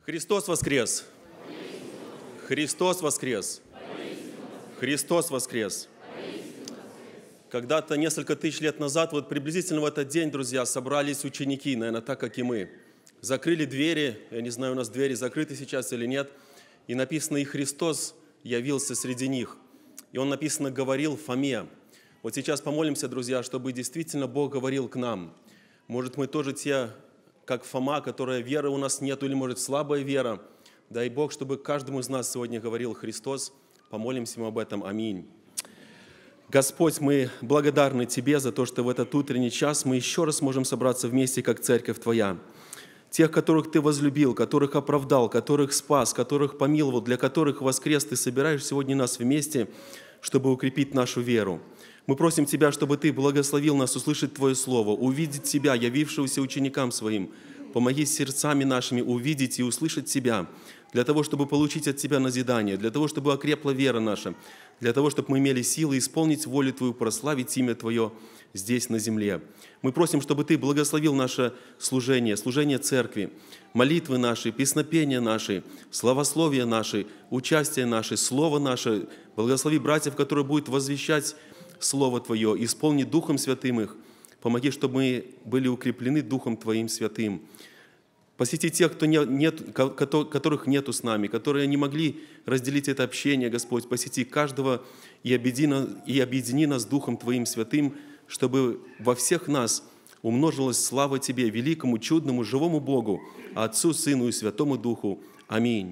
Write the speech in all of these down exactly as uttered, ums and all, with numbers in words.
Христос воскрес! Христос воскрес! Христос воскрес! Когда-то, несколько тысяч лет назад, вот приблизительно в этот день, друзья, собрались ученики, наверное, так, как и мы. Закрыли двери, я не знаю, у нас двери закрыты сейчас или нет, и написано, и Христос явился среди них. И Он, написано, говорил Фоме. Вот сейчас помолимся, друзья, чтобы действительно Бог говорил к нам. Может, мы тоже те, как Фома, которая веры у нас нет, или, может, слабая вера. Дай Бог, чтобы каждому из нас сегодня говорил Христос. Помолимся Ему об этом. Аминь. Господь, мы благодарны Тебе за то, что в этот утренний час мы еще раз можем собраться вместе, как церковь Твоя. Тех, которых Ты возлюбил, которых оправдал, которых спас, которых помиловал, для которых воскрес, Ты собираешь сегодня нас вместе, чтобы укрепить нашу веру. Мы просим Тебя, чтобы Ты благословил нас услышать Твое Слово, увидеть Тебя, явившегося ученикам Своим. Помоги сердцами нашими увидеть и услышать Тебя, для того, чтобы получить от Тебя назидание, для того, чтобы окрепла вера наша, для того, чтобы мы имели силы исполнить волю Твою, прославить имя Твое здесь, на земле. Мы просим, чтобы Ты благословил наше служение, служение церкви, молитвы наши, песнопения наши, славословия наши, участие наше, слово наше. Благослови братьев, которые будут возвещать Слово Твое, исполни Духом Святым их. Помоги, чтобы мы были укреплены Духом Твоим Святым. Посети тех, кто не, нет, которых нету с нами, которые не могли разделить это общение, Господь. Посети каждого и объедини, и объедини нас Духом Твоим Святым, чтобы во всех нас умножилась слава Тебе, великому, чудному, живому Богу, Отцу, Сыну и Святому Духу. Аминь.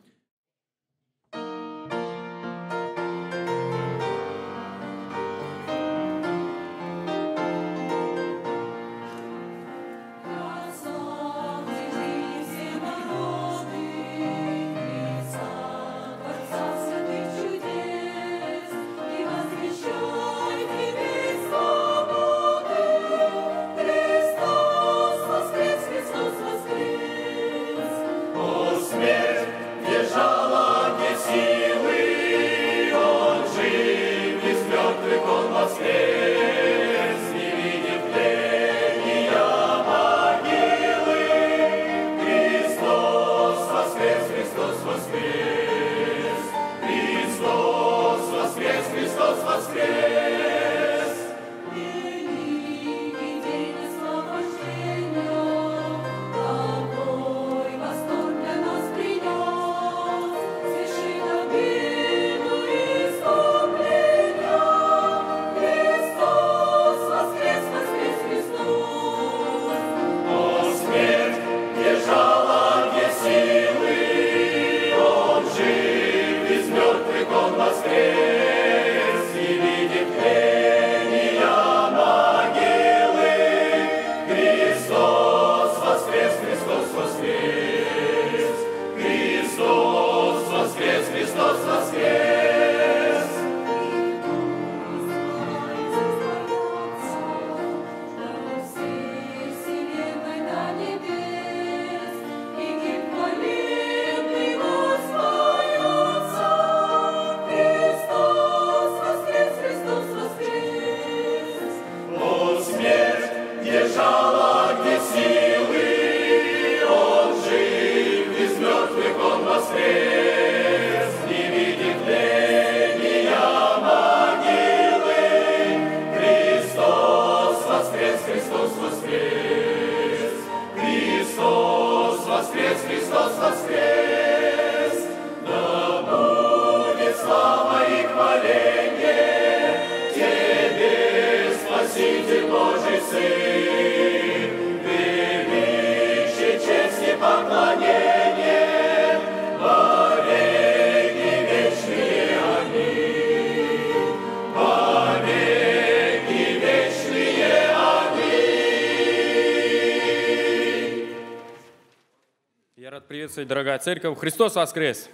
Дорогая церковь, Христос воскрес!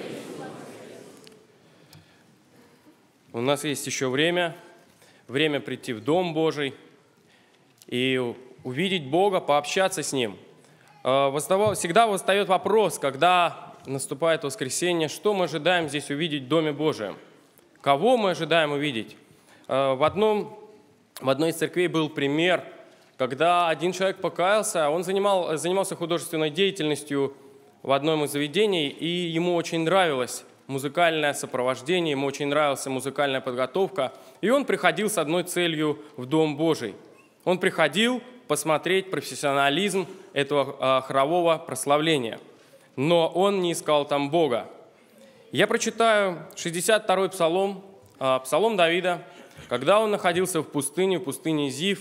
У нас есть еще время, время прийти в Дом Божий и увидеть Бога, пообщаться с Ним. Всегда восстает вопрос, когда наступает воскресенье, что мы ожидаем здесь увидеть в Доме Божьем? Кого мы ожидаем увидеть? В, одном, в одной из церквей был пример, когда один человек покаялся, он занимал, занимался художественной деятельностью в одном из заведений, и ему очень нравилось музыкальное сопровождение, ему очень нравилась музыкальная подготовка, и он приходил с одной целью в Дом Божий. Он приходил посмотреть профессионализм этого хорового прославления, но он не искал там Бога. Я прочитаю шестьдесят второй псалом, псалом Давида, когда он находился в пустыне, в пустыне Зив,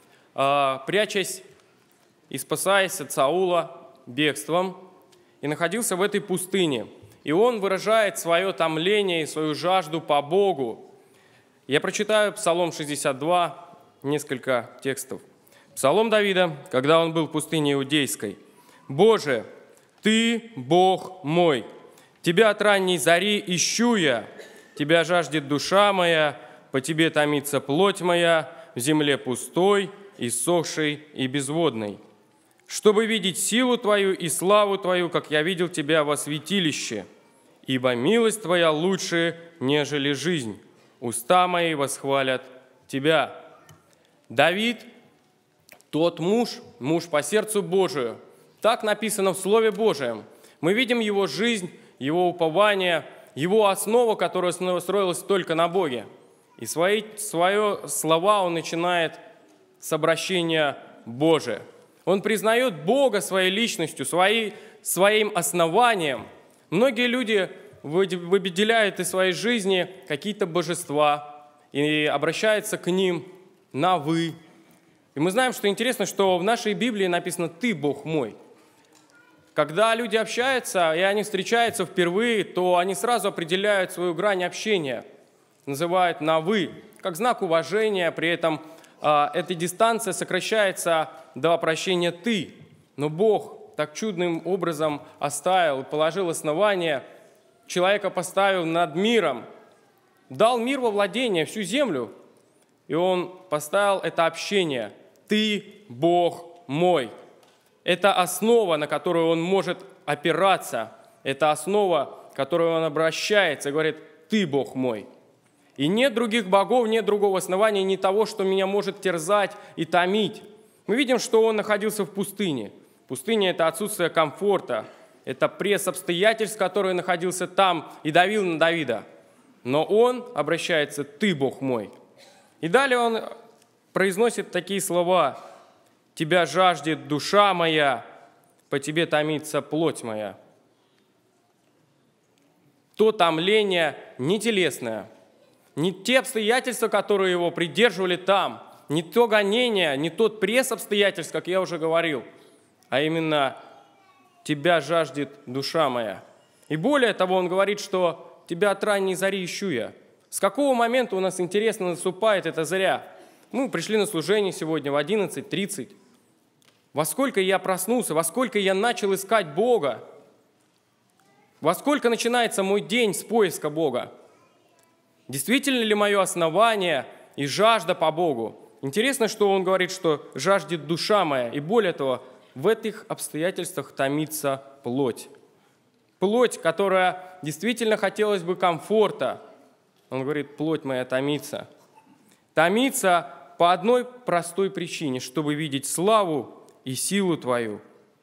прячась и спасаясь от Саула бегством, и находился в этой пустыне. И он выражает свое томление и свою жажду по Богу. Я прочитаю Псалом шестьдесят два, несколько текстов. Псалом Давида, когда он был в пустыне Иудейской. «Боже, Ты Бог мой, Тебя от ранней зари ищу я, Тебя жаждет душа моя, по Тебе томится плоть моя, в земле пустой, иссохшей и безводной. Чтобы видеть силу Твою и славу Твою, как я видел Тебя во святилище. Ибо милость Твоя лучше, нежели жизнь. Уста мои восхвалят Тебя». Давид, тот муж, муж по сердцу Божию. Так написано в Слове Божьем. Мы видим его жизнь, его упование, его основу, которая строилась только на Боге. И свои, свои слова он начинает с обращения Божия. Он признает Бога своей личностью, своей, своим основанием. Многие люди выделяют из своей жизни какие-то божества и обращаются к ним на «вы». И мы знаем, что интересно, что в нашей Библии написано «Ты, Бог мой». Когда люди общаются, и они встречаются впервые, то они сразу определяют свою грань общения, называют на «вы», как знак уважения, при этом э, эта дистанция сокращается до обращения «ты». Но Бог так чудным образом оставил и положил основание, человека поставил над миром, дал мир во владение, всю землю, и Он поставил это общение «Ты, Бог мой». Это основа, на которую Он может опираться, это основа, к которой Он обращается и говорит «Ты, Бог мой». И нет других богов, нет другого основания, ни того, что меня может терзать и томить. Мы видим, что он находился в пустыне. Пустыня – это отсутствие комфорта, это пресс обстоятельств, который находился там и давил на Давида. Но он обращается «Ты, Бог мой». И далее он произносит такие слова: «Тебя жаждет душа моя, по Тебе томится плоть моя». То томление не телесное, не те обстоятельства, которые его придерживали там, не то гонение, не тот пресс обстоятельств, как я уже говорил, а именно «Тебя жаждет душа моя». И более того, он говорит, что «Тебя от ранней зари ищу я». С какого момента у нас, интересно, наступает эта заря? Мы пришли на служение сегодня в одиннадцать тридцать. Во сколько я проснулся, во сколько я начал искать Бога? Во сколько начинается мой день с поиска Бога? Действительно ли мое основание и жажда по Богу? Интересно, что он говорит, что жаждет душа моя, и более того, в этих обстоятельствах томится плоть. Плоть, которая действительно хотелось бы комфорта. Он говорит, плоть моя томится. Томится по одной простой причине, чтобы видеть славу и силу Твою.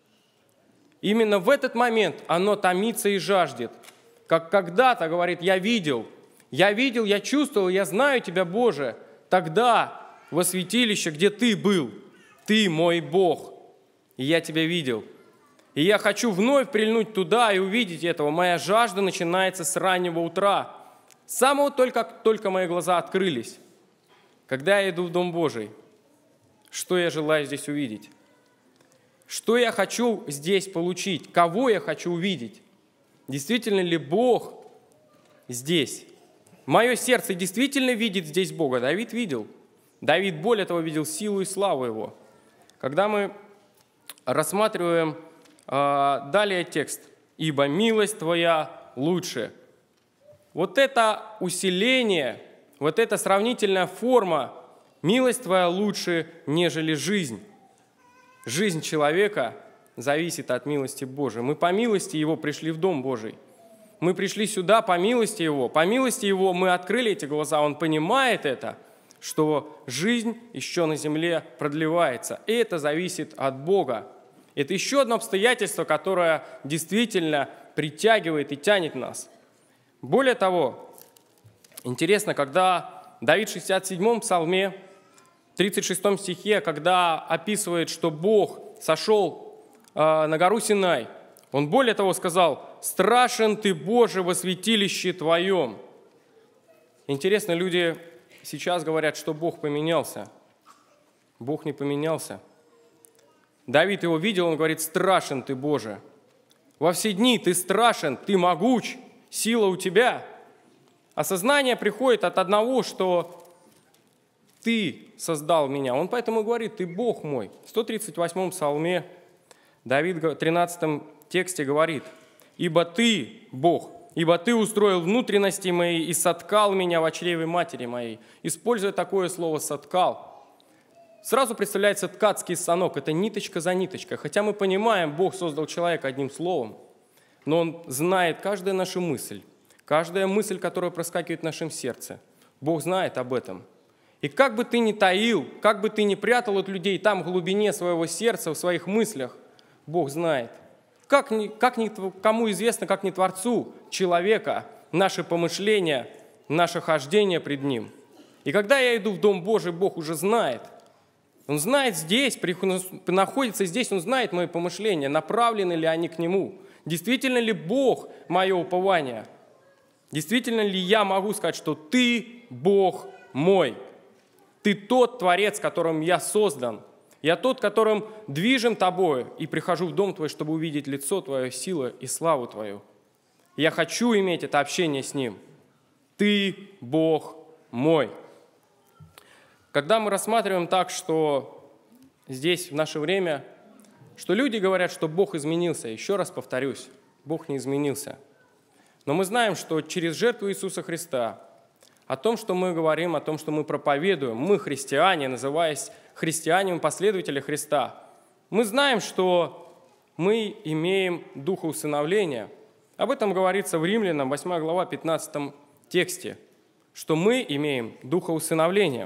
Именно в этот момент оно томится и жаждет. Как когда-то, говорит, я видел, я видел, я чувствовал, я знаю Тебя, Боже, тогда во святилище, где Ты был, Ты мой Бог, и я Тебя видел. И я хочу вновь прильнуть туда и увидеть этого. Моя жажда начинается с раннего утра. С самого только, как только мои глаза открылись. Когда я иду в Дом Божий, что я желаю здесь увидеть? Что я хочу здесь получить? Кого я хочу увидеть? Действительно ли Бог здесь? Мое сердце действительно видит здесь Бога. Давид видел. Давид, более того, видел силу и славу Его. Когда мы рассматриваем э, далее текст «Ибо милость Твоя лучше». Вот это усиление, вот эта сравнительная форма «милость Твоя лучше, нежели жизнь». Жизнь человека зависит от милости Божией. Мы по милости Его пришли в Дом Божий. Мы пришли сюда по милости Его. По милости Его мы открыли эти глаза. Он понимает это, что жизнь еще на земле продлевается. И это зависит от Бога. Это еще одно обстоятельство, которое действительно притягивает и тянет нас. Более того, интересно, когда Давид в шестьдесят седьмом псалме, тридцать шестом стихе, когда описывает, что Бог сошел э, на гору Синай, он более того сказал: «Страшен ты, Боже, во святилище Твоем». Интересно, люди сейчас говорят, что Бог поменялся. Бог не поменялся. Давид его видел, он говорит: «Страшен ты, Боже». Во все дни ты страшен, ты могуч, сила у тебя. Осознание приходит от одного, что ты создал меня. Он поэтому говорит: ты Бог мой. В сто тридцать восьмом псалме Давид в тринадцатом тексте говорит: «Ибо ты Бог, ибо ты устроил внутренности мои и соткал меня в чреве матери моей». Используя такое слово «соткал», сразу представляется ткацкий станок, это ниточка за ниточкой. Хотя мы понимаем, Бог создал человека одним словом, но Он знает каждую нашу мысль, каждая мысль, которая проскакивает в нашем сердце. Бог знает об этом. И как бы ты ни таил, как бы ты ни прятал от людей там в глубине своего сердца, в своих мыслях, Бог знает. Как, ни, как ни, кому известно, как не Творцу человека, наши помышления, наше хождение пред Ним. И когда я иду в Дом Божий, Бог уже знает. Он знает здесь, находится здесь, Он знает мои помышления, направлены ли они к Нему. Действительно ли Бог мое упование? Действительно ли я могу сказать, что Ты Бог мой? Ты тот Творец, которым я создан. Я тот, которым движим Тобою, и прихожу в Дом Твой, чтобы увидеть лицо Твое, силу и славу Твою. Я хочу иметь это общение с Ним. Ты Бог мой. Когда мы рассматриваем так, что здесь в наше время, что люди говорят, что Бог изменился, еще раз повторюсь, Бог не изменился. Но мы знаем, что через жертву Иисуса Христа, о том, что мы говорим, о том, что мы проповедуем, мы христиане, называясь христианами, последователи Христа, мы знаем, что мы имеем духа усыновления. Об этом говорится в Римлянам, восьмая глава, пятнадцатом тексте, что мы имеем духа усыновления.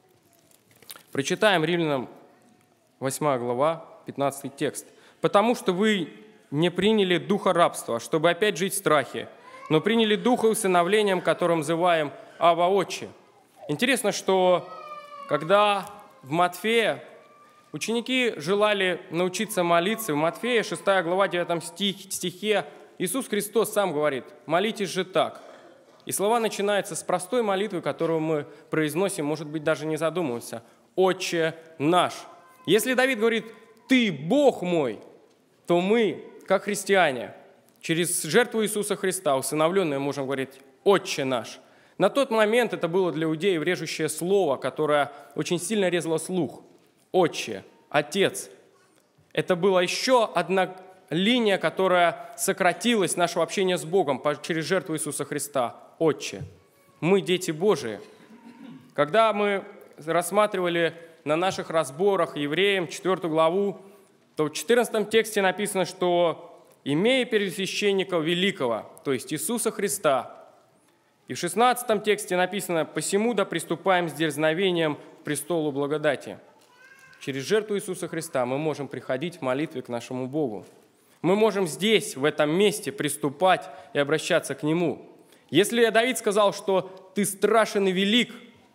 Прочитаем Римлянам восьмая глава, пятнадцатый текст. «Потому что вы не приняли духа рабства, чтобы опять жить в страхе, но приняли духа усыновлением, которым называем Авва Отче». Интересно, что когда в Матфея ученики желали научиться молиться, в Матфея шестая глава, девятом стихе Иисус Христос сам говорит: «Молитесь же так». И слова начинаются с простой молитвы, которую мы произносим, может быть, даже не задумываемся: «Отче наш». Если Давид говорит: «Ты Бог мой», то мы, как христиане, через жертву Иисуса Христа, усыновленные, можем говорить: «Отче наш». На тот момент это было для иудеев режущее слово, которое очень сильно резало слух. «Отче», «Отец». Это была еще одна линия, которая сократилась нашего общения с Богом через жертву Иисуса Христа. «Отче». Мы дети Божии. Когда мы рассматривали на наших разборах Евреям четвёртую главу, то в четырнадцатом тексте написано, что «имея первосвященника великого», то есть Иисуса Христа. И в шестнадцатом тексте написано: «Посему да приступаем с дерзновением к престолу благодати». Через жертву Иисуса Христа мы можем приходить в молитве к нашему Богу. Мы можем здесь, в этом месте, приступать и обращаться к Нему. Если Давид сказал, что «ты страшен и велик»,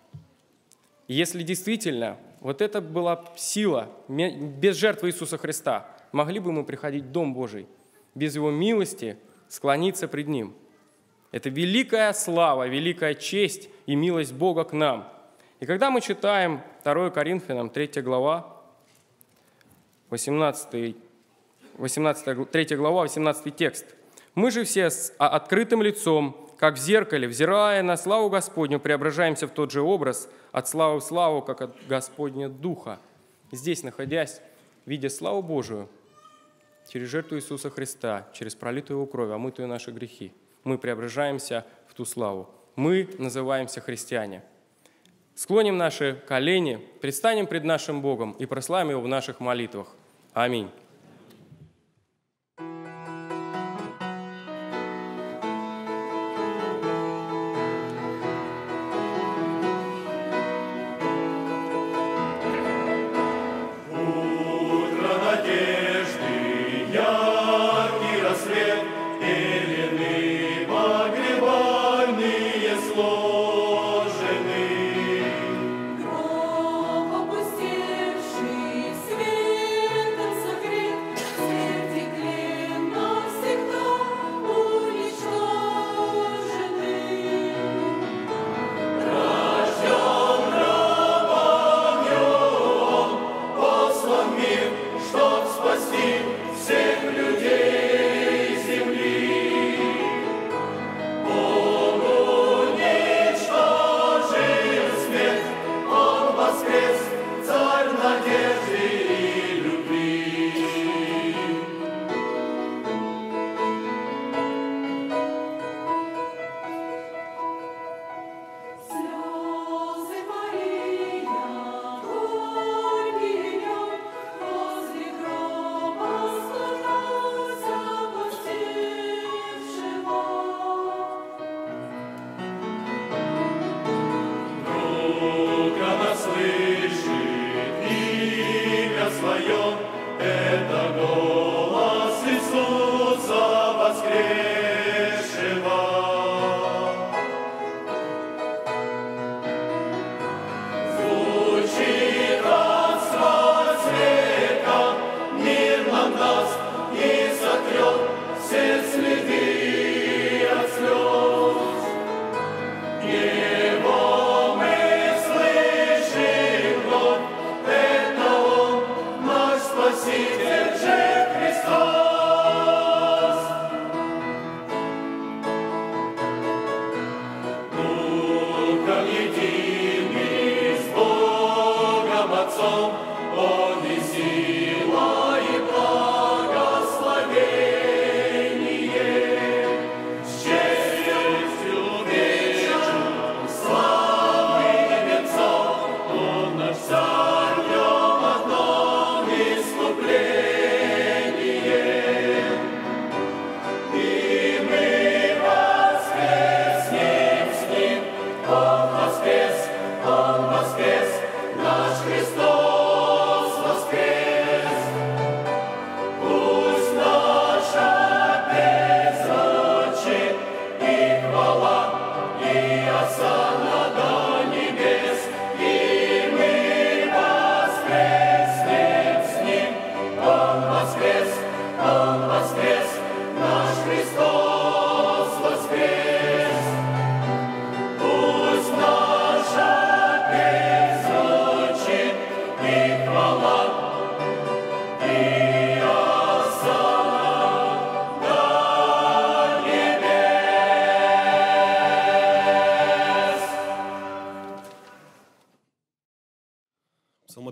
если действительно вот это была сила, без жертвы Иисуса Христа, могли бы мы приходить в Дом Божий, без Его милости склониться пред Ним. Это великая слава, великая честь и милость Бога к нам. И когда мы читаем второе Коринфянам, третья глава, восемнадцатый, восемнадцатая, третья глава, восемнадцатый текст. «Мы же все с открытым лицом, как в зеркале, взирая на славу Господню, преображаемся в тот же образ, от славы в славу, как от Господня Духа». Здесь, находясь, видя славу Божию, через жертву Иисуса Христа, через пролитую Его кровь, омытую наши грехи, мы преображаемся в ту славу. Мы называемся христиане. Склоним наши колени, предстанем пред нашим Богом и прославим Его в наших молитвах. Аминь. Утро надежды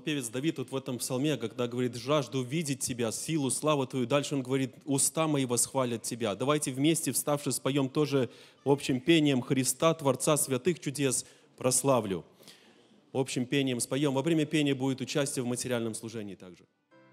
псалмопевец Давид вот в этом псалме, когда говорит: «Жажду видеть Тебя, силу, славу Твою». Дальше он говорит: «Уста мои восхвалят Тебя». Давайте вместе, вставши, споем тоже общим пением Христа, Творца святых чудес, прославлю. Общим пением споем. Во время пения будет участие в материальном служении также.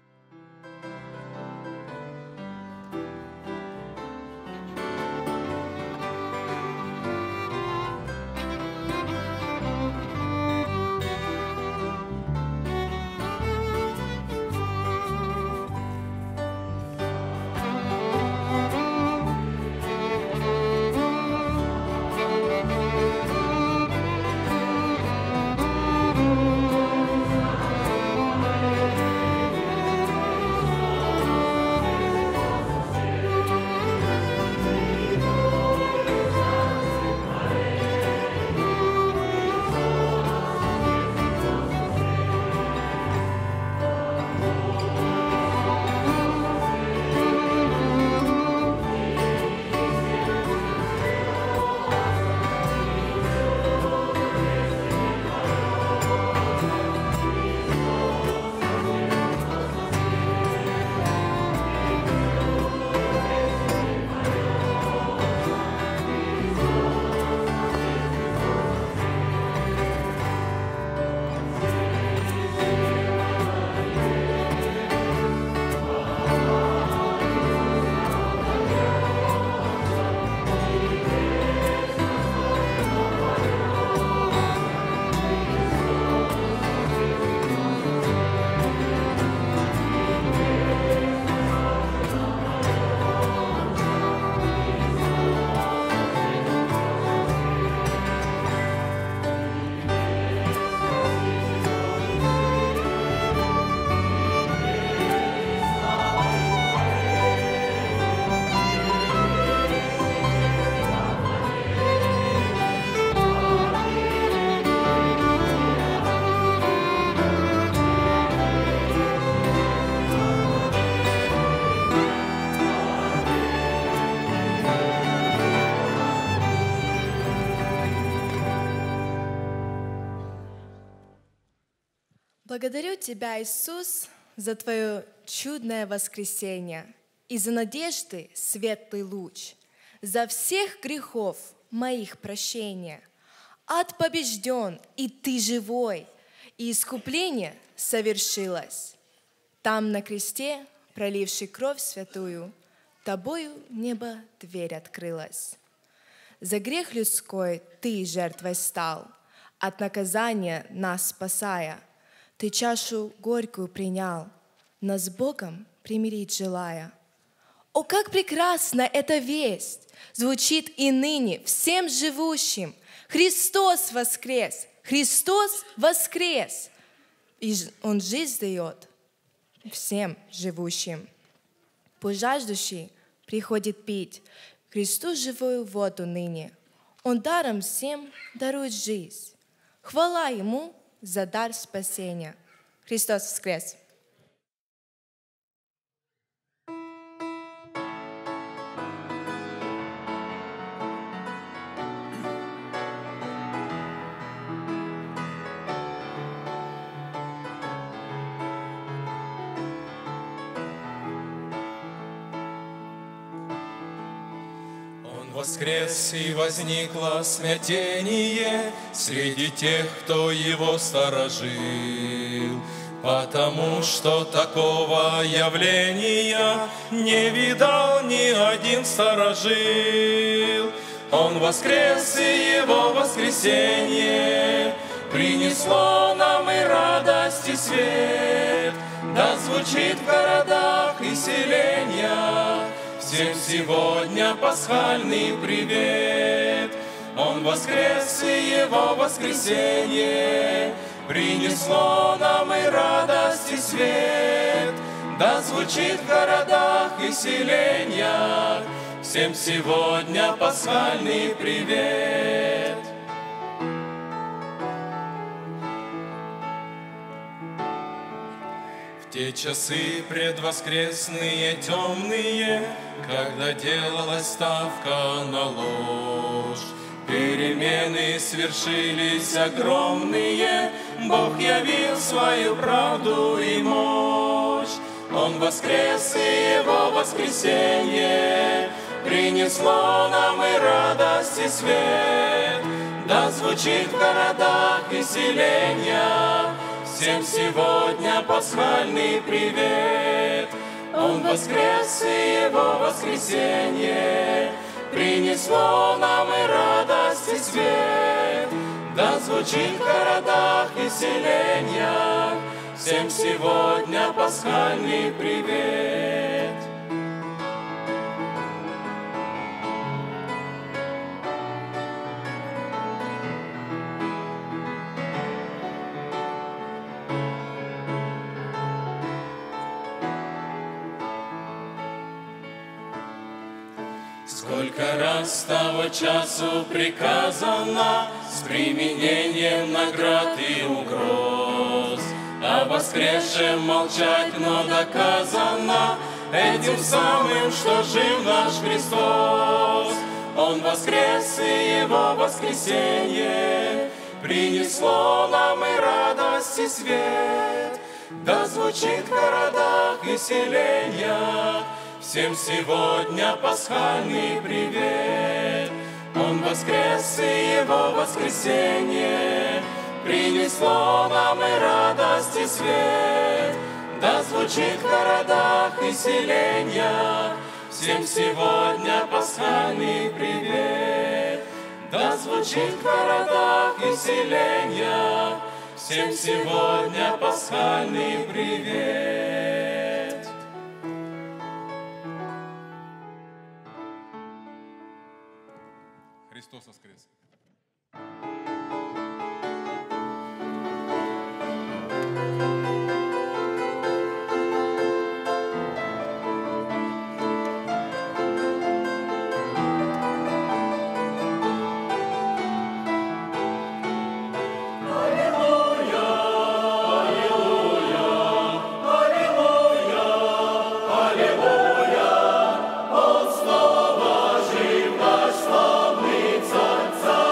Благодарю Тебя, Иисус, за Твое чудное воскресение и за надежды светлый луч, за всех грехов моих прощения. Ад побежден, и Ты живой, и искупление совершилось. Там на кресте, проливший кровь святую, Тобою небо дверь открылась. За грех людской Ты жертвой стал, от наказания нас спасая. Ты чашу горькую принял, нас с Богом примирить желая. О, как прекрасна эта весть! Звучит и ныне всем живущим. Христос воскрес! Христос воскрес! И Он жизнь дает всем живущим. Пусть жаждущий приходит пить Христу живую воду ныне. Он даром всем дарует жизнь. Хвала Ему за дар спасения. Христос воскрес! Воскрес, и возникло смятение среди тех, кто его сторожил, потому что такого явления не видал ни один сторожил. Он воскрес, и его воскресенье принесло нам и радость, и свет. Да звучит в городах и селениях всем сегодня пасхальный привет. Он воскрес, и его воскресенье принесло нам и радость, и свет. Да звучит в городах и селениях всем сегодня пасхальный привет. В те часы предвоскресные темные, когда делалась ставка на ложь, Перемены свершились огромные, Бог явил свою правду и мощь. Он воскрес, и Его воскресенье принесло нам и радость, и свет. Да звучит в городах и селениях всем сегодня пасхальный привет. Он воскрес, и Его воскресенье принесло нам и радость, и свет. Да звучит в городах и селениях всем сегодня пасхальный привет. Сколько раз с того часу приказано с применением наград и угроз о воскресшем молчать, но доказано этим самым, что жив наш Христос. Он воскрес, и Его воскресенье принесло нам и радость, и свет. Да звучит в городах и селениях всем сегодня пасхальный привет. Он воскрес, и Его воскресенье принесло нам и радость, и свет. Да звучит в городах и селениях всем сегодня пасхальный привет. Да звучит в городах и селениях всем сегодня пасхальный привет. Христос воскрес! Он снова жив, наш славный Царь, Царь.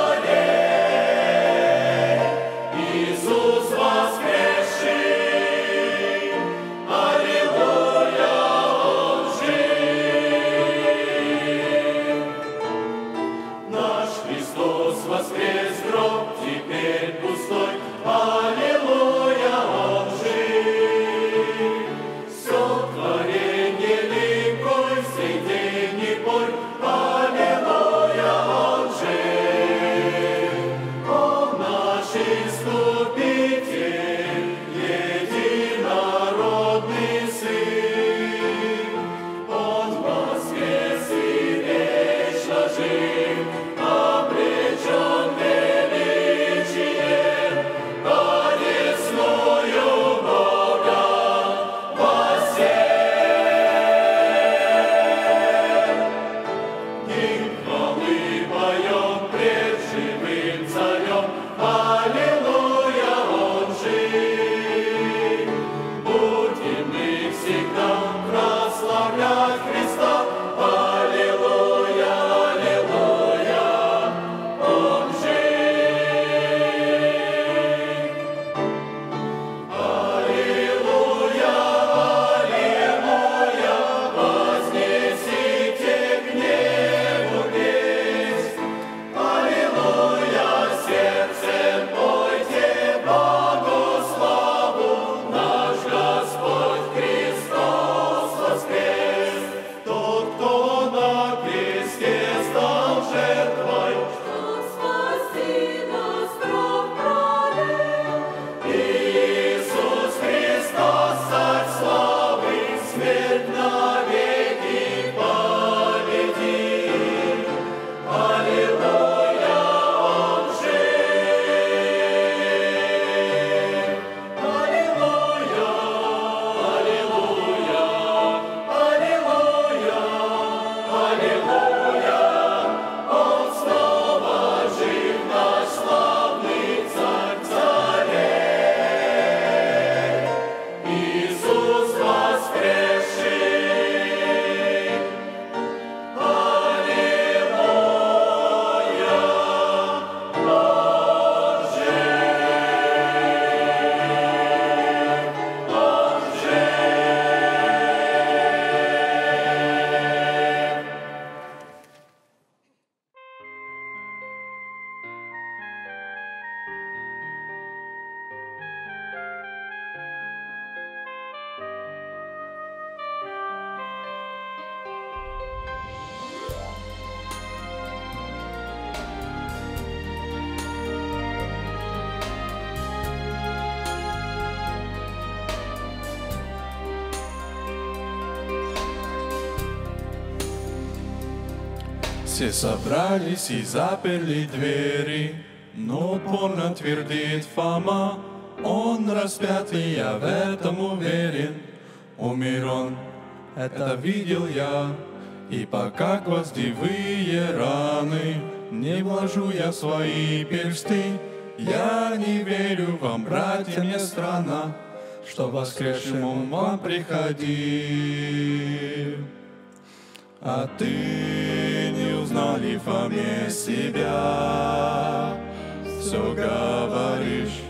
Все собрались и заперли двери, но упорно твердит Фома, он распятый, я в этом уверен. Умер он, это видел я, и пока гвоздевые раны не вложу я свои персты, я не верю вам, братья, мне странно, что воскресшим он вам приходил. А ты не узнал ли, Фоме, себя? Все говоришь,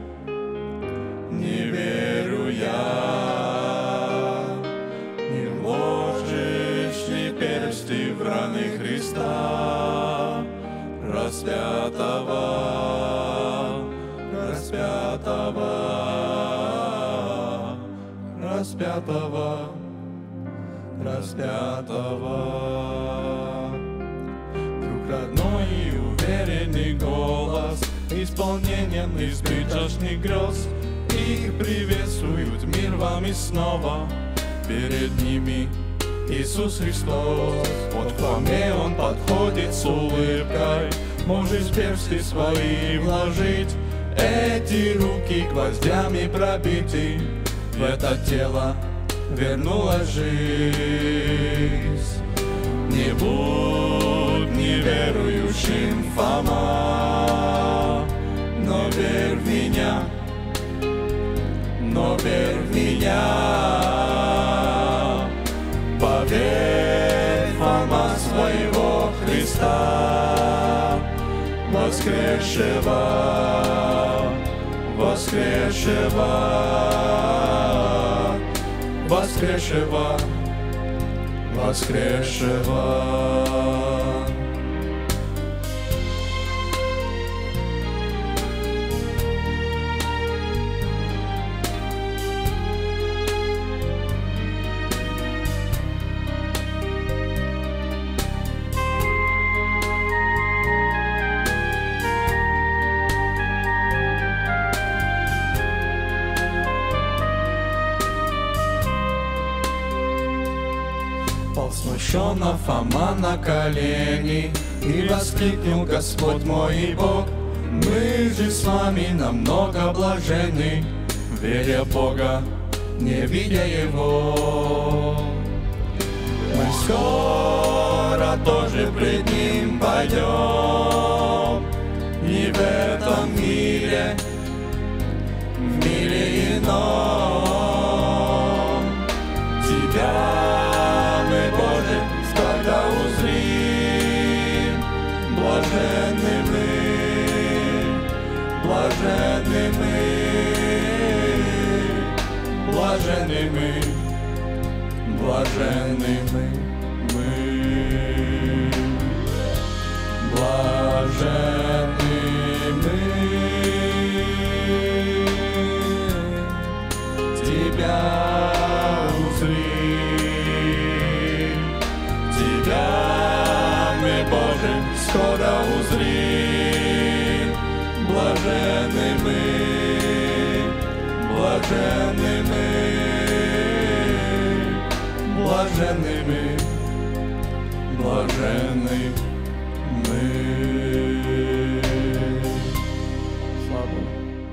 не верю я. Не вложишь ли персты в раны Христа, распятого, распятого, распятого, распятого. Друг родной и уверенный голос, исполнением избыточных грез, их приветствуют, мир вам и снова. Перед ними Иисус Христос. Вот к Фоме он подходит с улыбкой, можешь персты свои вложить. Эти руки гвоздями пробиты, в это тело вернулась жизнь. Не будь неверующим, Фома, но верь в меня, но верь в меня. Поверь, Фома, своего Христа, воскресшего, воскресшего, воскресшего, воскресшего. Смущенно Фома на колени и воскликнул: Господь мой и Бог, мы же с вами намного блаженны, веря в Бога, не видя Его. Мы скоро тоже пред Ним пойдем, и в этом мире, в мире ином, Тебя Боже, когда узрим, блаженны мы, блаженны мы, блаженны мы, блаженны мы, мы, блаженны мы, Тебя узрим. Тебя мы, Боже, скоро узрим. Блаженны мы, блаженны мы, блаженны мы, блаженны мы. Слава Богу.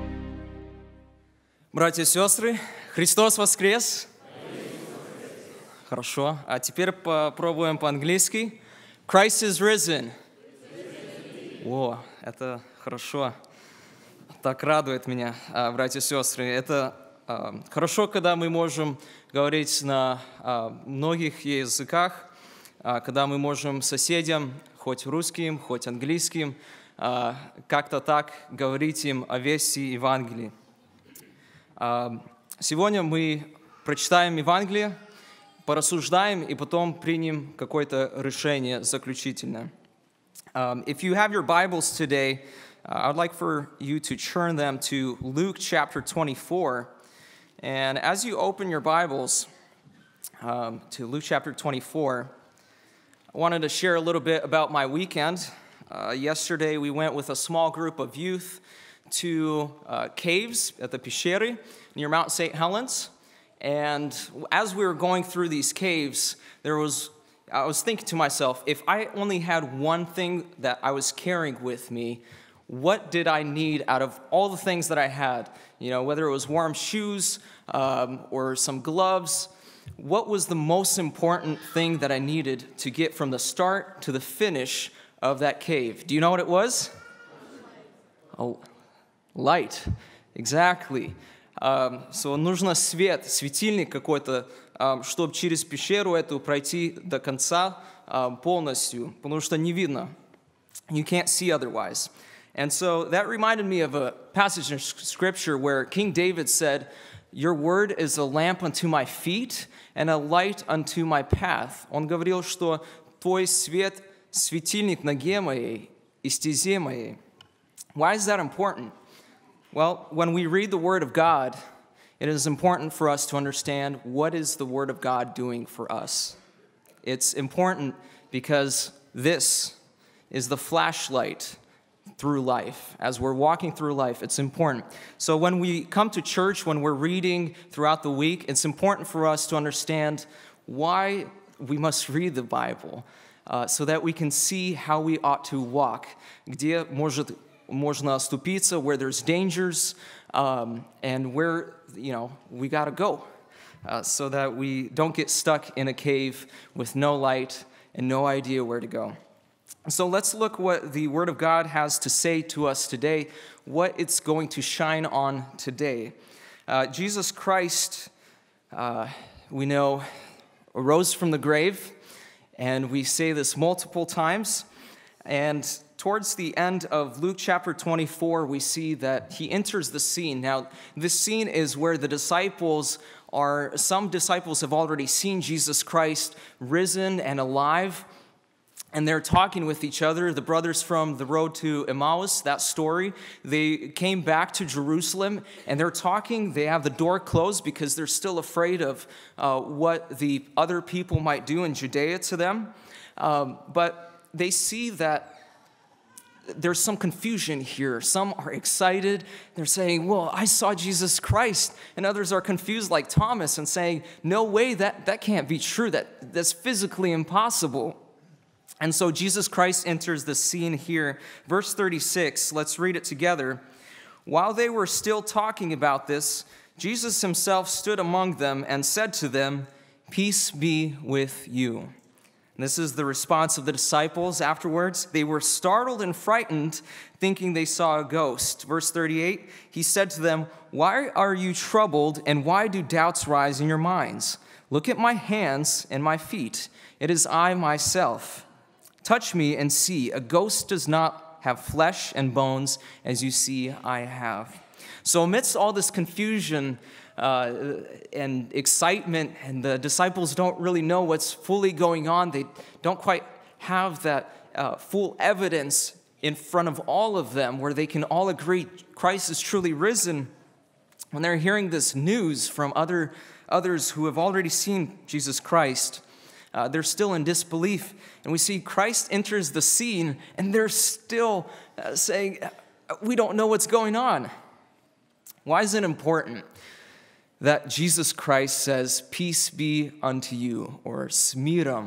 Братья и сестры, Христос воскрес! Хорошо. А теперь попробуем по-английски. Christ is risen. О, это хорошо. Так радует меня, братья и сестры. Это хорошо, когда мы можем говорить на многих языках, когда мы можем соседям, хоть русским, хоть английским, как-то так говорить им о вести Евангелия. Сегодня мы прочитаем Евангелие, порассуждаем и потом примем какое-то решение заключительное. Um, if you have your Bibles today, uh, I'd like for you to turn them to Luke chapter twenty-four. And as you open your Bibles um, to Luke chapter twenty-four, I wanted to share a little bit about my weekend. Uh, yesterday we went with a small group of youth to uh, caves at the Pesheri near Mount Saint Helens. And as we were going through these caves, there was I was thinking to myself, if I only had one thing that I was carrying with me, what did I need out of all the things that I had? You know, whether it was warm shoes um, or some gloves, what was the most important thing that I needed to get from the start to the finish of that cave? Do you know what it was? Oh, light. Exactly. Um, so нужно свет, светильник какой-то, um, чтобы через пещеру эту пройти до конца um, полностью, потому что не видно. You can't see otherwise. And so that reminded me of a passage in Scripture where King David said, "Your word is a lamp unto my feet and a light unto my path." Он говорил, что твой свет — светильник ноге моей и стезе моей. Why is that important? Well, when we read the Word of God, it is important for us to understand what is the Word of God doing for us. It's important because this is the flashlight through life. As we're walking through life, it's important. So when we come to church, when we're reading throughout the week, it's important for us to understand why we must read the Bible, uh, so that we can see how we ought to walk. Где может можно оступиться, where there's dangers, um, and where, you know, we got to go, uh, so that we don't get stuck in a cave with no light and no idea where to go. So let's look what the Word of God has to say to us today, what it's going to shine on today. Uh, Jesus Christ, uh, we know, arose from the grave, and we say this multiple times, and towards the end of Luke chapter twenty-four, we see that he enters the scene. Now, this scene is where the disciples are, some disciples have already seen Jesus Christ risen and alive, and they're talking with each other. The brothers from the road to Emmaus, that story, they came back to Jerusalem, and they're talking. They have the door closed because they're still afraid of uh, what the other people might do in Judea to them. Um, but they see that there's some confusion here. Some are excited. They're saying, well, I saw Jesus Christ. And others are confused like Thomas and saying, no way, that, that can't be true. That, that's physically impossible. And so Jesus Christ enters the scene here. Verse thirty-six, let's read it together. While they were still talking about this, Jesus himself stood among them and said to them, "Peace be with you." And this is the response of the disciples afterwards. They were startled and frightened, thinking they saw a ghost. Verse thirty-eight, he said to them, "Why are you troubled, and why do doubts rise in your minds? Look at my hands and my feet. It is I myself. Touch me and see. A ghost does not have flesh and bones, as you see I have." So amidst all this confusion Uh, and excitement, and the disciples don't really know what's fully going on. They don't quite have that uh, full evidence in front of all of them where they can all agree Christ is truly risen. When they're hearing this news from other others who have already seen Jesus Christ, uh, they're still in disbelief. And we see Christ enters the scene, and they're still uh, saying, we don't know what's going on. Why is it important that Jesus Christ says, "Peace be unto you," or smiram?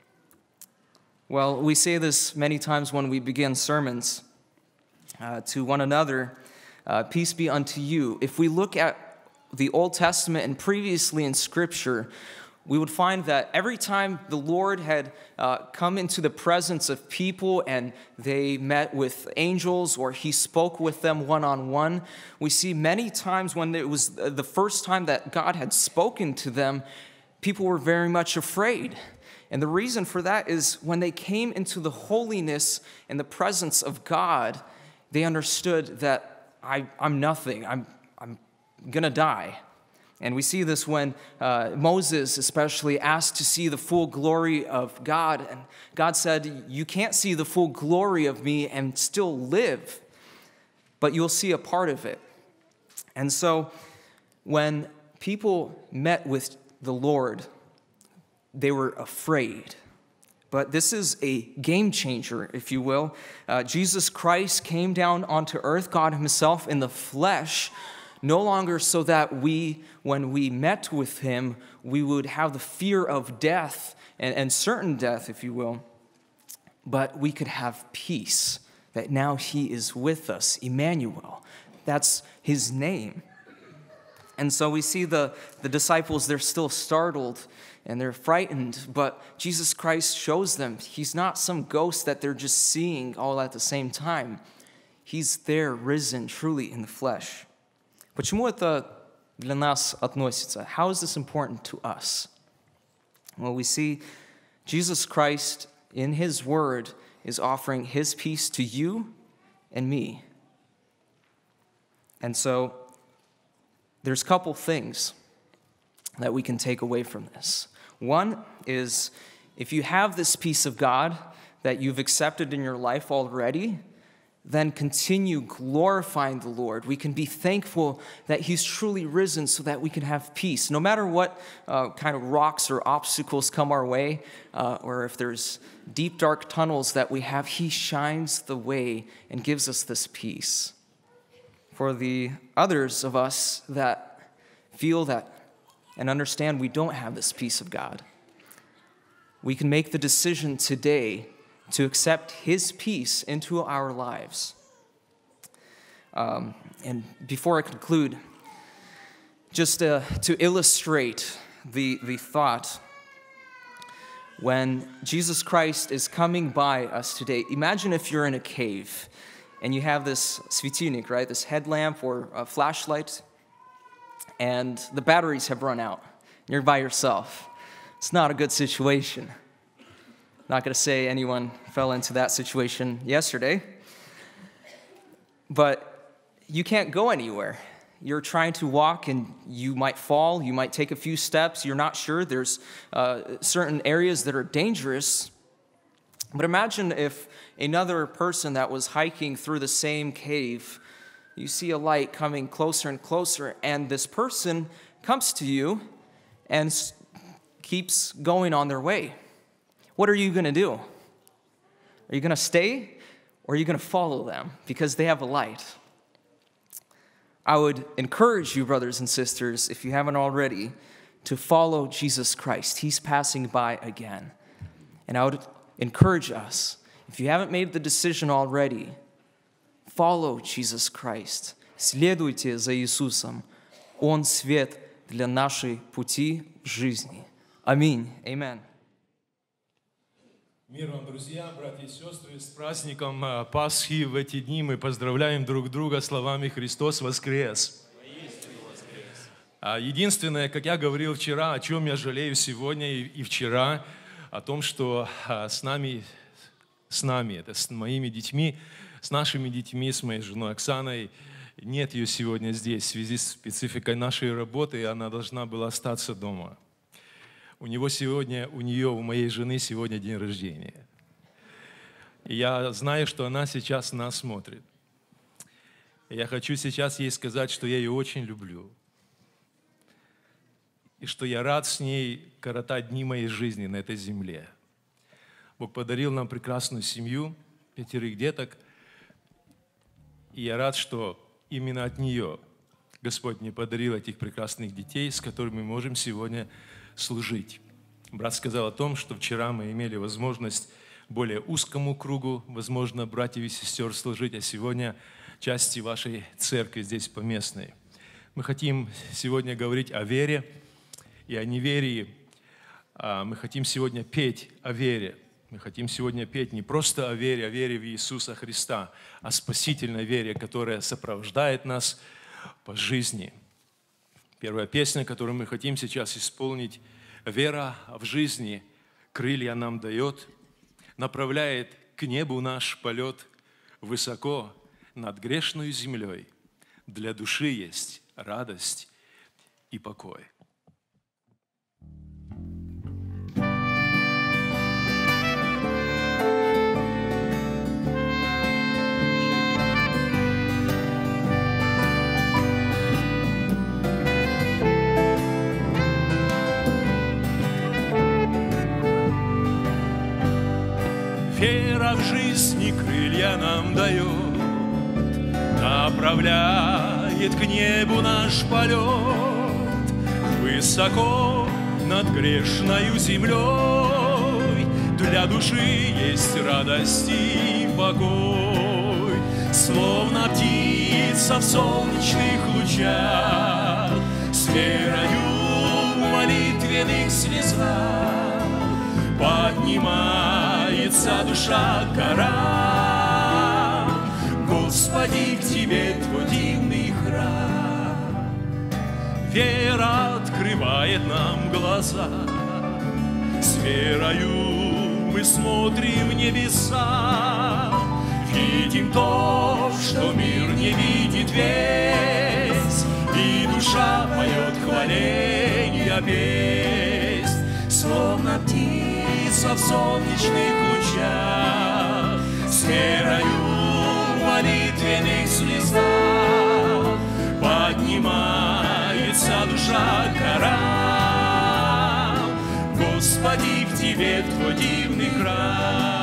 Well, we say this many times when we begin sermons uh, to one another, uh, "Peace be unto you." If we look at the Old Testament and previously in Scripture, we would find that every time the Lord had uh, come into the presence of people and they met with angels or he spoke with them one-on-one, we see many times when it was the first time that God had spoken to them, people were very much afraid. And the reason for that is when they came into the holiness and the presence of God, they understood that I, I'm nothing, I'm, I'm gonna die. And we see this when uh, Moses especially asked to see the full glory of God. And God said, you can't see the full glory of me and still live, but you'll see a part of it. And so when people met with the Lord, they were afraid. But this is a game changer, if you will. Uh, Jesus Christ came down onto earth, God himself in the flesh, no longer so that we, when we met with him, we would have the fear of death and, and certain death, if you will, but we could have peace, that now he is with us, Emmanuel. That's his name. And so we see the, the disciples, they're still startled and they're frightened, but Jesus Christ shows them he's not some ghost that they're just seeing all at the same time. He's there, risen, truly in the flesh. Почему это для нас относится? How is this important to us? Well, we see Jesus Christ in his word is offering his peace to you and me. And so there's a couple things that we can take away from this. One is, if you have this peace of God that you've accepted in your life already, then continue glorifying the Lord. We can be thankful that he's truly risen so that we can have peace. No matter what uh, kind of rocks or obstacles come our way, uh, or if there's deep, dark tunnels that we have, he shines the way and gives us this peace. For the others of us that feel that and understand we don't have this peace of God, we can make the decision today to accept his peace into our lives. Um, and before I conclude, just uh, to illustrate the, the thought, when Jesus Christ is coming by us today, imagine if you're in a cave and you have this svitilnik, right, this headlamp or a flashlight, and the batteries have run out. You're by yourself. It's not a good situation. Not going to say anyone fell into that situation yesterday, but you can't go anywhere. You're trying to walk and you might fall, you might take a few steps, you're not sure. There's uh, certain areas that are dangerous. But imagine if another person that was hiking through the same cave, you see a light coming closer and closer, and this person comes to you and s- keeps going on their way. What are you going to do? Are you going to stay, or are you going to follow them because they have a light? I would encourage you, brothers and sisters, if you haven't already, to follow Jesus Christ. He's passing by again. And I would encourage us, if you haven't made the decision already, follow Jesus Christ. Следуйте за Иисусом. Он свет для нашей пути жизни. Аминь. Amen. Мир вам, друзья, братья и сестры, с праздником Пасхи в эти дни мы поздравляем друг друга словами «Христос воскрес!». Единственное, как я говорил вчера, о чем я жалею сегодня и вчера, о том, что с нами, с нами, это с моими детьми, с нашими детьми, с моей женой Оксаной, нет ее сегодня здесь в связи с спецификой нашей работы, и она должна была остаться дома. У него сегодня, у нее, у моей жены сегодня день рождения. И я знаю, что она сейчас нас смотрит. И я хочу сейчас ей сказать, что я ее очень люблю. И что я рад с ней коротать дни моей жизни на этой земле. Бог подарил нам прекрасную семью, пятерых деток. И я рад, что именно от нее Господь мне подарил этих прекрасных детей, с которыми мы можем сегодня служить. Брат сказал о том, что вчера мы имели возможность более узкому кругу, возможно, братьев и сестер служить, а сегодня части вашей церкви здесь поместной. Мы хотим сегодня говорить о вере и о неверии. Мы хотим сегодня петь о вере. Мы хотим сегодня петь не просто о вере, о вере в Иисуса Христа, о спасительной вере, которая сопровождает нас по жизни. Первая песня, которую мы хотим сейчас исполнить, «Вера в жизни крылья нам дает, направляет к небу наш полет высоко над грешной землей. Для души есть радость и покой». Вера в жизни крылья нам дает, направляет поднимает к небу наш полет, высоко над грешною землей. Для души есть радость и покой, словно птица в солнечных лучах, с верою в молитвенных слезах поднимается душа гора. Господи, к Тебе Твой дивный храм. Вера открывает нам глаза, с верою мы смотрим в небеса, видим то, что мир не видит весь, и душа поет хваленья песнь, словно птица в солнечных лучах, с верою в молитвенных слезах поднимается душа гора. Господи, к Тебе в Твой дивный храм.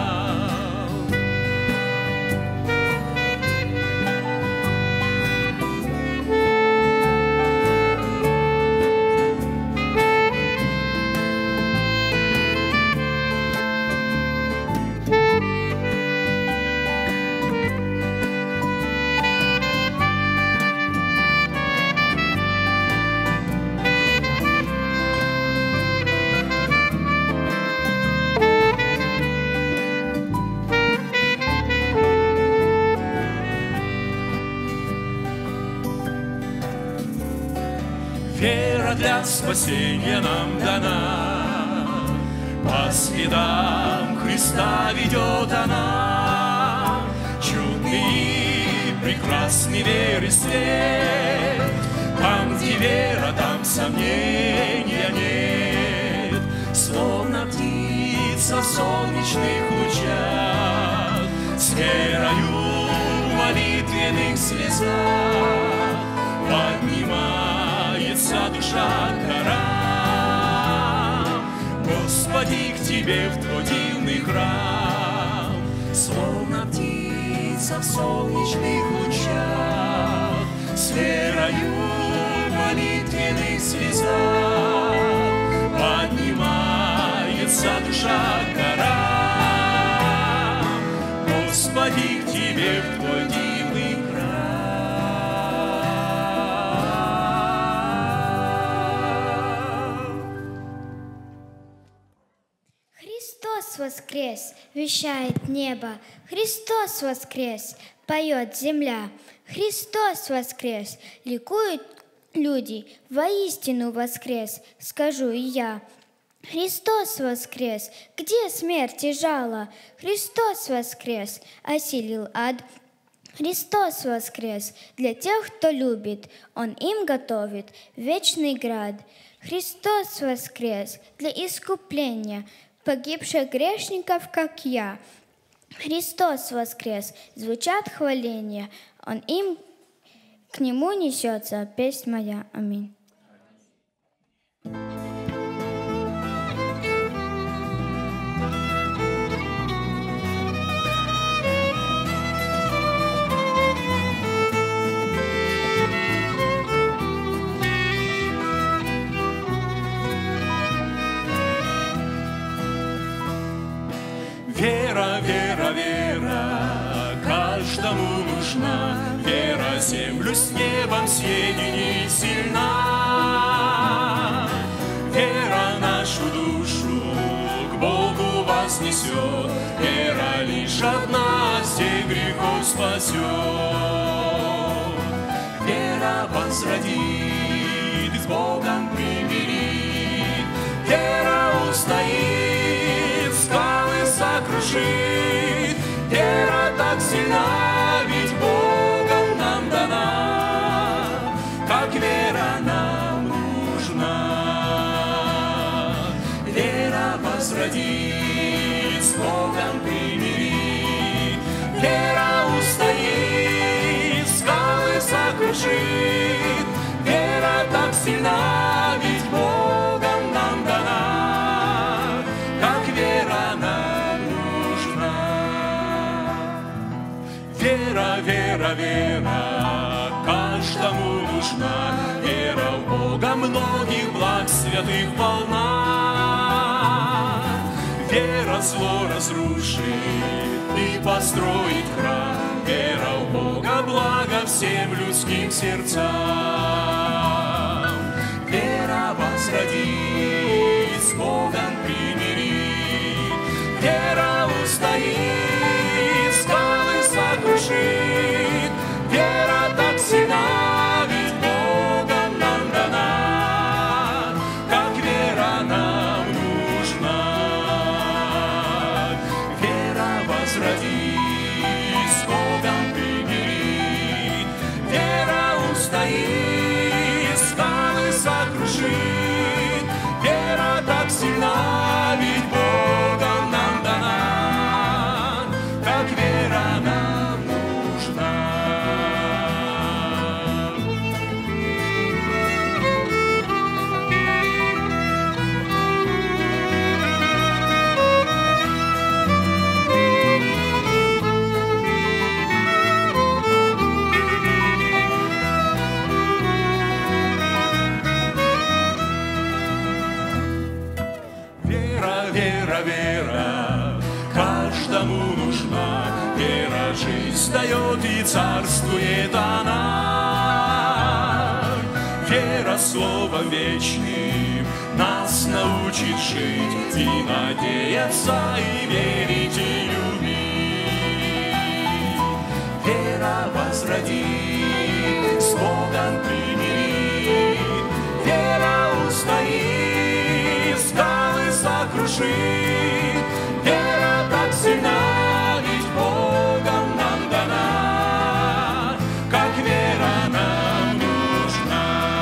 Вера для спасения нам дана, по следам Христа ведет она. Чудный и прекрасный веры свет, там, где вера, там сомнения нет. Словно птица в солнечных лучах, с верою в молитвенных слезах поднимается душа гора. Господи, к Тебе в Твой дивный храм, словно птица в солнечных лучах, с верою в молитвенных слезах поднимается душа гора. Господи, к Тебе в Твой дивный храм. Христос воскрес, вещает небо, Христос воскрес, поет земля. Христос воскрес, ликуют люди, воистину воскрес, скажу и я. Христос воскрес, где смерть и жало? Христос воскрес, осилил ад. Христос воскрес, для тех, кто любит, Он им готовит вечный град. Христос воскрес, для искупления погибших грешников, как я. Христос воскрес, звучат хваления, Он им, к Нему несется песнь моя. Аминь. Вера, вера, вера, каждому нужна. Вера землю с небом соединить сильна. Вера нашу душу к Богу вознесет. Вера лишь одна всех грехов спасет. Вера возродит, с Богом примирит. Вера устоит, скалы сокрушит. Вера так сильна, ведь Богом нам дана, как вера нам нужна. Вера возродит, с Богом примирит. Вера устоит, скалы сокрушит. Вера так сильна, ведь Богом нам дана, как вера нам нужна. Вера, вера, вера, каждому каждому нужна вера в Бога, многих благ святых полна. Вера зло разрушит и построит храм, вера в Бога, благо всем людским сердцам. Вера возродит, с Богом примирит, вера устоит, скалы сокрушит, вера так сильна, ведь Богом нам дана, как вера нам нужна. Вера возродит, с Богом примирит, вера устоит, скалы сокрушит, вера так сильна, ведь Богом нам дана, как вера нам нужна. Вера, вера, вера, каждому нужна. Вера жизнь дает и царствует она. Вера словом вечным нас научит жить и надеяться, и верить, и любить. Вера возродит, с Богом примирит, вера устоит, скалы сокрушит, вера так сильна, ведь Богом нам дана, как вера нам нужна.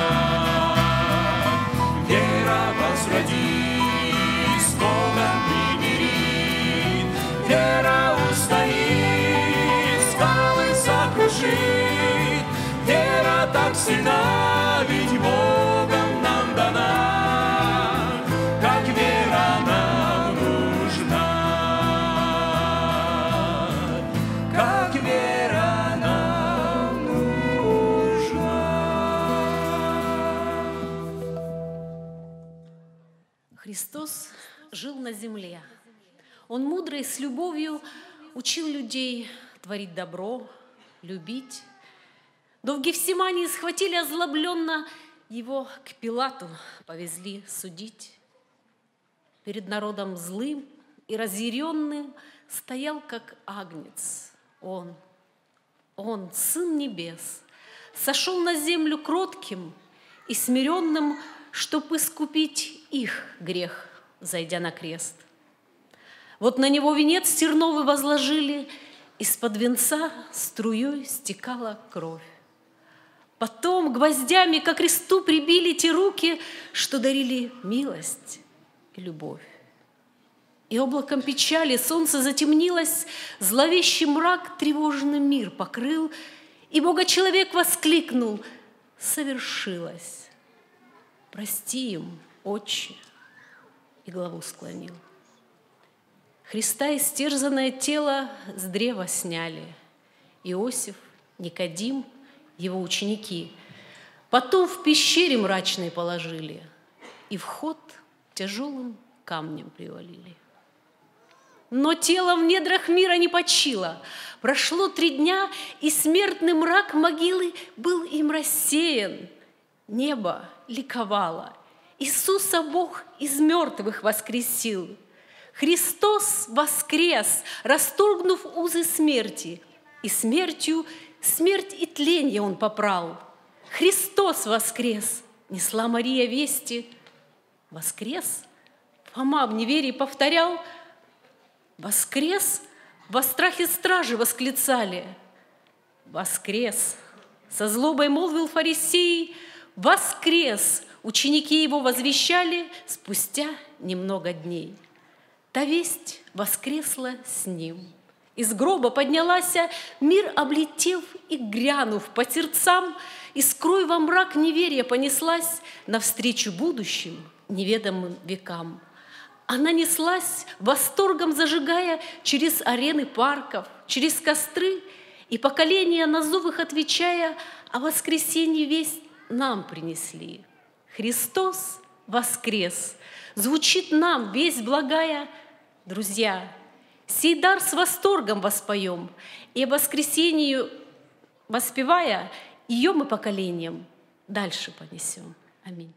Вера возродит, с Богом примирит, вера устоит, скалы сокрушит, вера так сильна, ведь Богом нам дана, как вера нам нужна, как вера нам нужна. Христос жил на земле. Он мудро и с любовью учил людей творить добро, любить. Но в Гефсимании схватили озлобленно, его к Пилату повезли судить. Перед народом злым и разъяренным стоял, как агнец. Он, Он, Сын Небес, сошел на землю кротким и смиренным, чтоб искупить их грех, зайдя на крест. Вот на него венец терновый возложили, из-под венца струей стекала кровь. Потом гвоздями ко кресту прибили те руки, что дарили милость и любовь. И облаком печали солнце затемнилось, зловещий мрак тревожный мир покрыл, и Бога-человек воскликнул: совершилось. Прости им, Отче, и главу склонил. Христа истерзанное тело с древа сняли. Иосиф, Никодим, его ученики. Потом в пещере мрачной положили, и вход тяжелым камнем привалили. Но тело в недрах мира не почило. Прошло три дня, и смертный мрак могилы был им рассеян. Небо ликовало. Иисуса Бог из мертвых воскресил. Христос воскрес, расторгнув узы смерти, и смертью смерть и тленье Он попрал. Христос воскрес, несла Мария вести. Воскрес, Фома в неверии повторял. Воскрес, во страхе стражи восклицали. Воскрес, со злобой молвил фарисей. Воскрес, ученики Его возвещали спустя немного дней. Та весть воскресла с Ним. Из гроба поднялась, мир облетев и грянув по сердцам, искрой во мрак неверия понеслась навстречу будущим неведомым векам. Она неслась, восторгом зажигая через арены парков, через костры, и поколения на зов их отвечая, а воскресенье весть нам принесли. Христос воскрес! Звучит нам весть благая, друзья. Сей дар с восторгом воспоем, и о воскресению воспевая, ее мы поколением дальше понесем. Аминь.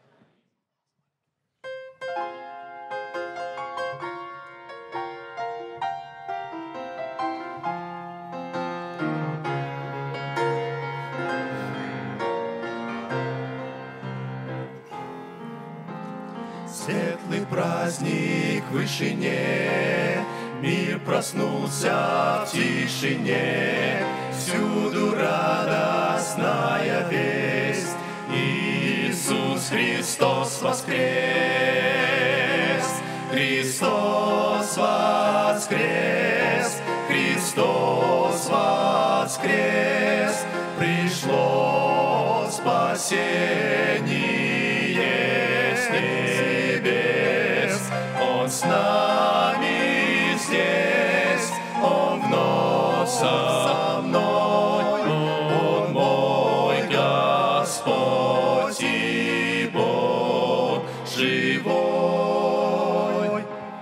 Светлый праздник в вышине, мир проснулся в тишине, всюду радостная весть. Иисус Христос воскрес! Христос воскрес! Христос воскрес! Пришло спасение с небес. Он с нами здесь, Он вновь со мной, Он мой Господь и Бог живой.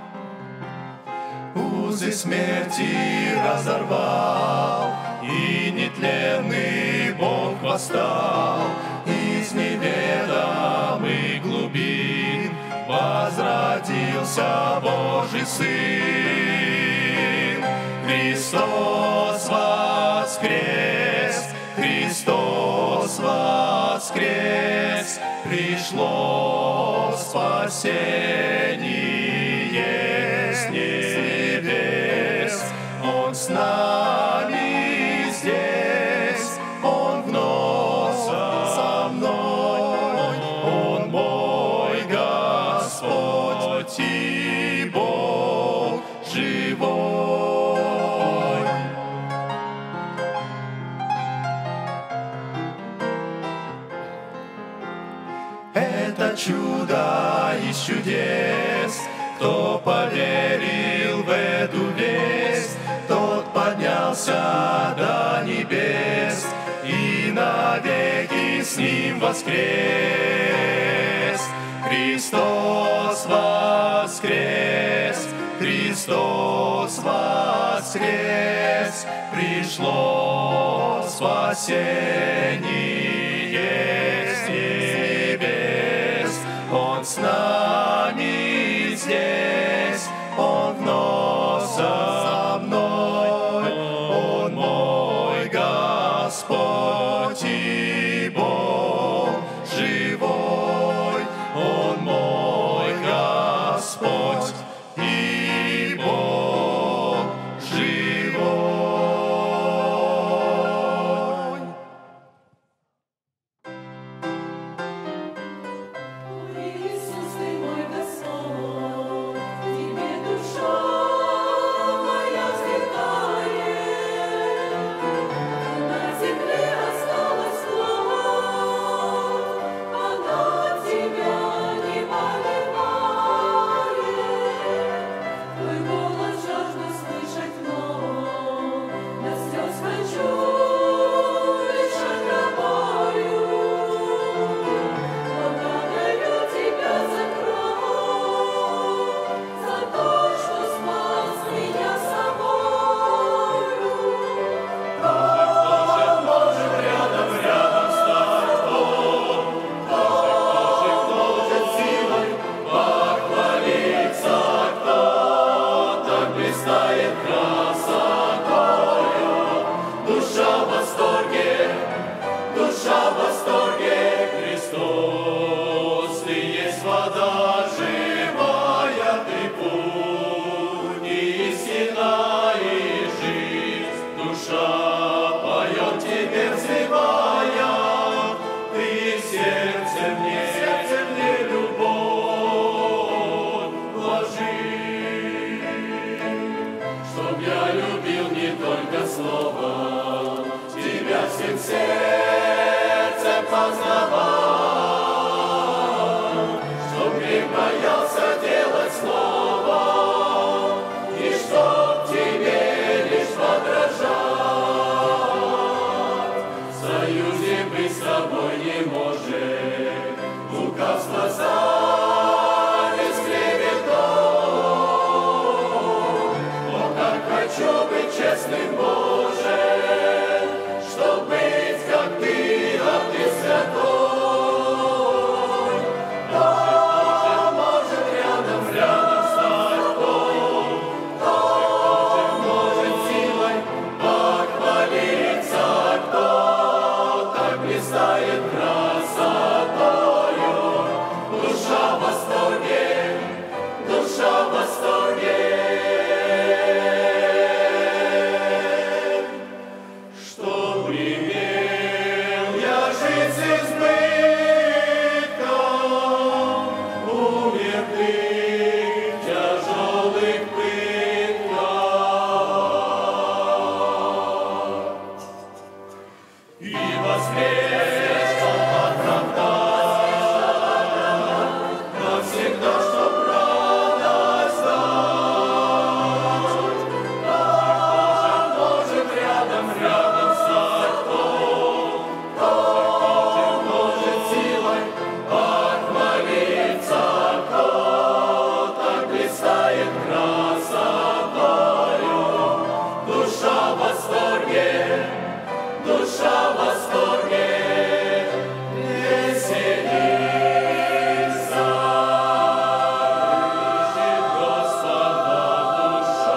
Узы смерти разорвал, и нетленный Бог восстал. Из неведомых глубин возродился Божий Сын. Христос воскрес! Христос воскрес! Пришло спасение с небес. Он с нами здесь, Он вновь со мной, Он мой Господь и Бог живой. Это чудо из чудес, кто поверил в эту весть, тот поднялся до небес и навеки с Ним воскрес. Христос воскрес! Христос воскрес! Пришло спасение с небес. Он с нами здесь, Он вновь со мной, Он мой Господь и Бог живой. Он мой Господь и Бог живой. Иисус, Ты мой Господь, Тебе душа моя взлетает. На земле осталась плоть, она Тебя не понимает. Твой голос жажду слышать вновь, до слез хочу дышать тобою. Благодарю Тебя за кровь, за то, что спас меня собою. Кто же может рядом, рядом стать? Кто? Кто же, кто же силой похвалиться? Кто так блистает красотою? Душа в восторге, душа в восторге. Христос, Ты есть вода живая, Ты путь истина и жизнь. Душа поет Тебе взывая, Ты сердце мне, сердце мне любовь вложи. Чтоб я любил не только слово, Тебя всем сердцем познавал. Чтоб грех боялся делать слово, и чтоб Тебе лишь подражать. В союзе честным, Боже, чтоб быть, как Ты, а Ты святой. Кто может рядом, рядом стать, кто? Кто может силой похвалиться, кто так блистает красотою? Душа в восторге, душа в восторге. Что имел я жить с избытком, умер ты в тяжелых пытках. И воскрес, чтоб оправдать навсегда, чтоб радость дать. Кто может рядом, рядом стать, кто? Кто может силой похвалиться, кто так блистает красотою? Душа в восторге, душа в восторге, веселится, ищет Господа душа.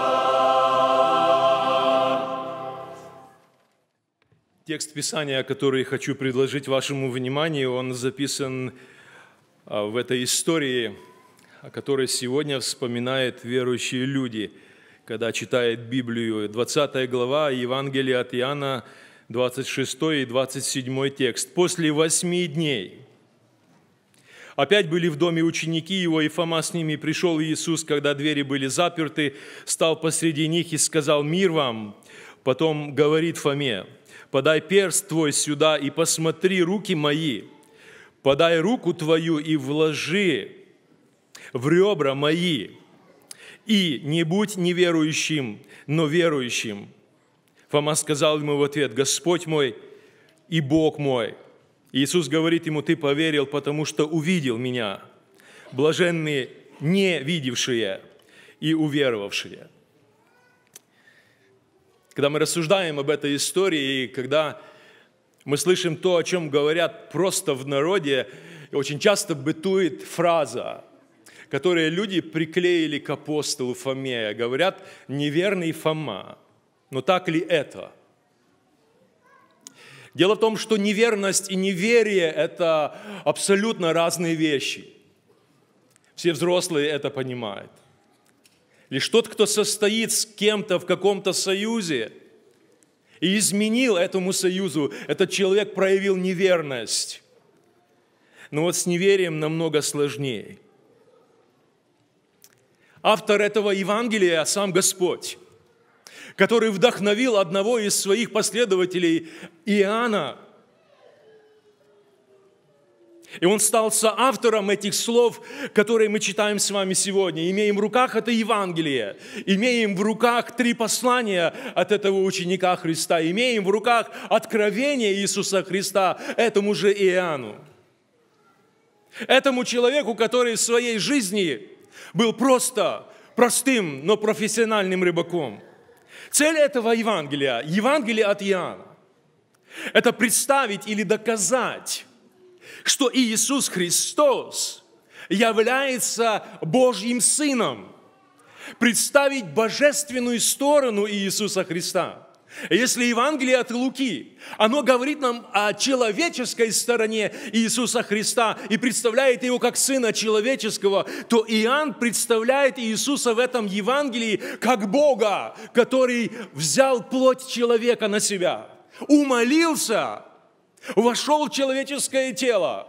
Текст Писания, который хочу предложить вашему вниманию, он записан а, в этой истории, о которой сегодня вспоминают верующие люди, когда читают Библию. двадцатая глава Евангелия от Иоанна, двадцать шестой и двадцать седьмой текст. «После восьми дней опять были в доме ученики его, и Фома с ними. Пришел Иисус, когда двери были заперты, стал посреди них и сказал: мир вам. Потом говорит Фоме: подай перст твой сюда и посмотри руки мои. Подай руку твою и вложи в ребра мои. И не будь неверующим, но верующим». Фома сказал ему в ответ: Господь мой и Бог мой. Иисус говорит ему: ты поверил, потому что увидел меня. Блаженные не видевшие и уверовавшие. Когда мы рассуждаем об этой истории, и когда мы слышим то, о чем говорят просто в народе, очень часто бытует фраза, которую люди приклеили к апостолу Фоме. Говорят: неверный Фома. Но так ли это? Дело в том, что неверность и неверие – это абсолютно разные вещи. Все взрослые это понимают. Лишь тот, кто состоит с кем-то в каком-то союзе и изменил этому союзу, этот человек проявил неверность. Но вот с неверием намного сложнее. Автор этого Евангелия – сам Господь, который вдохновил одного из своих последователей, Иоанна. И он стал соавтором этих слов, которые мы читаем с вами сегодня. Имеем в руках это Евангелие, имеем в руках три послания от этого ученика Христа, имеем в руках откровение Иисуса Христа этому же Иоанну. Этому человеку, который в своей жизни был просто простым, но профессиональным рыбаком. Цель этого Евангелия, Евангелия от Иоанна, это представить или доказать, что Иисус Христос является Божьим Сыном, представить божественную сторону Иисуса Христа. Если Евангелие от Луки, оно говорит нам о человеческой стороне Иисуса Христа и представляет Его как Сына Человеческого, то Иоанн представляет Иисуса в этом Евангелии как Бога, который взял плоть человека на себя, умолился, вошел в человеческое тело,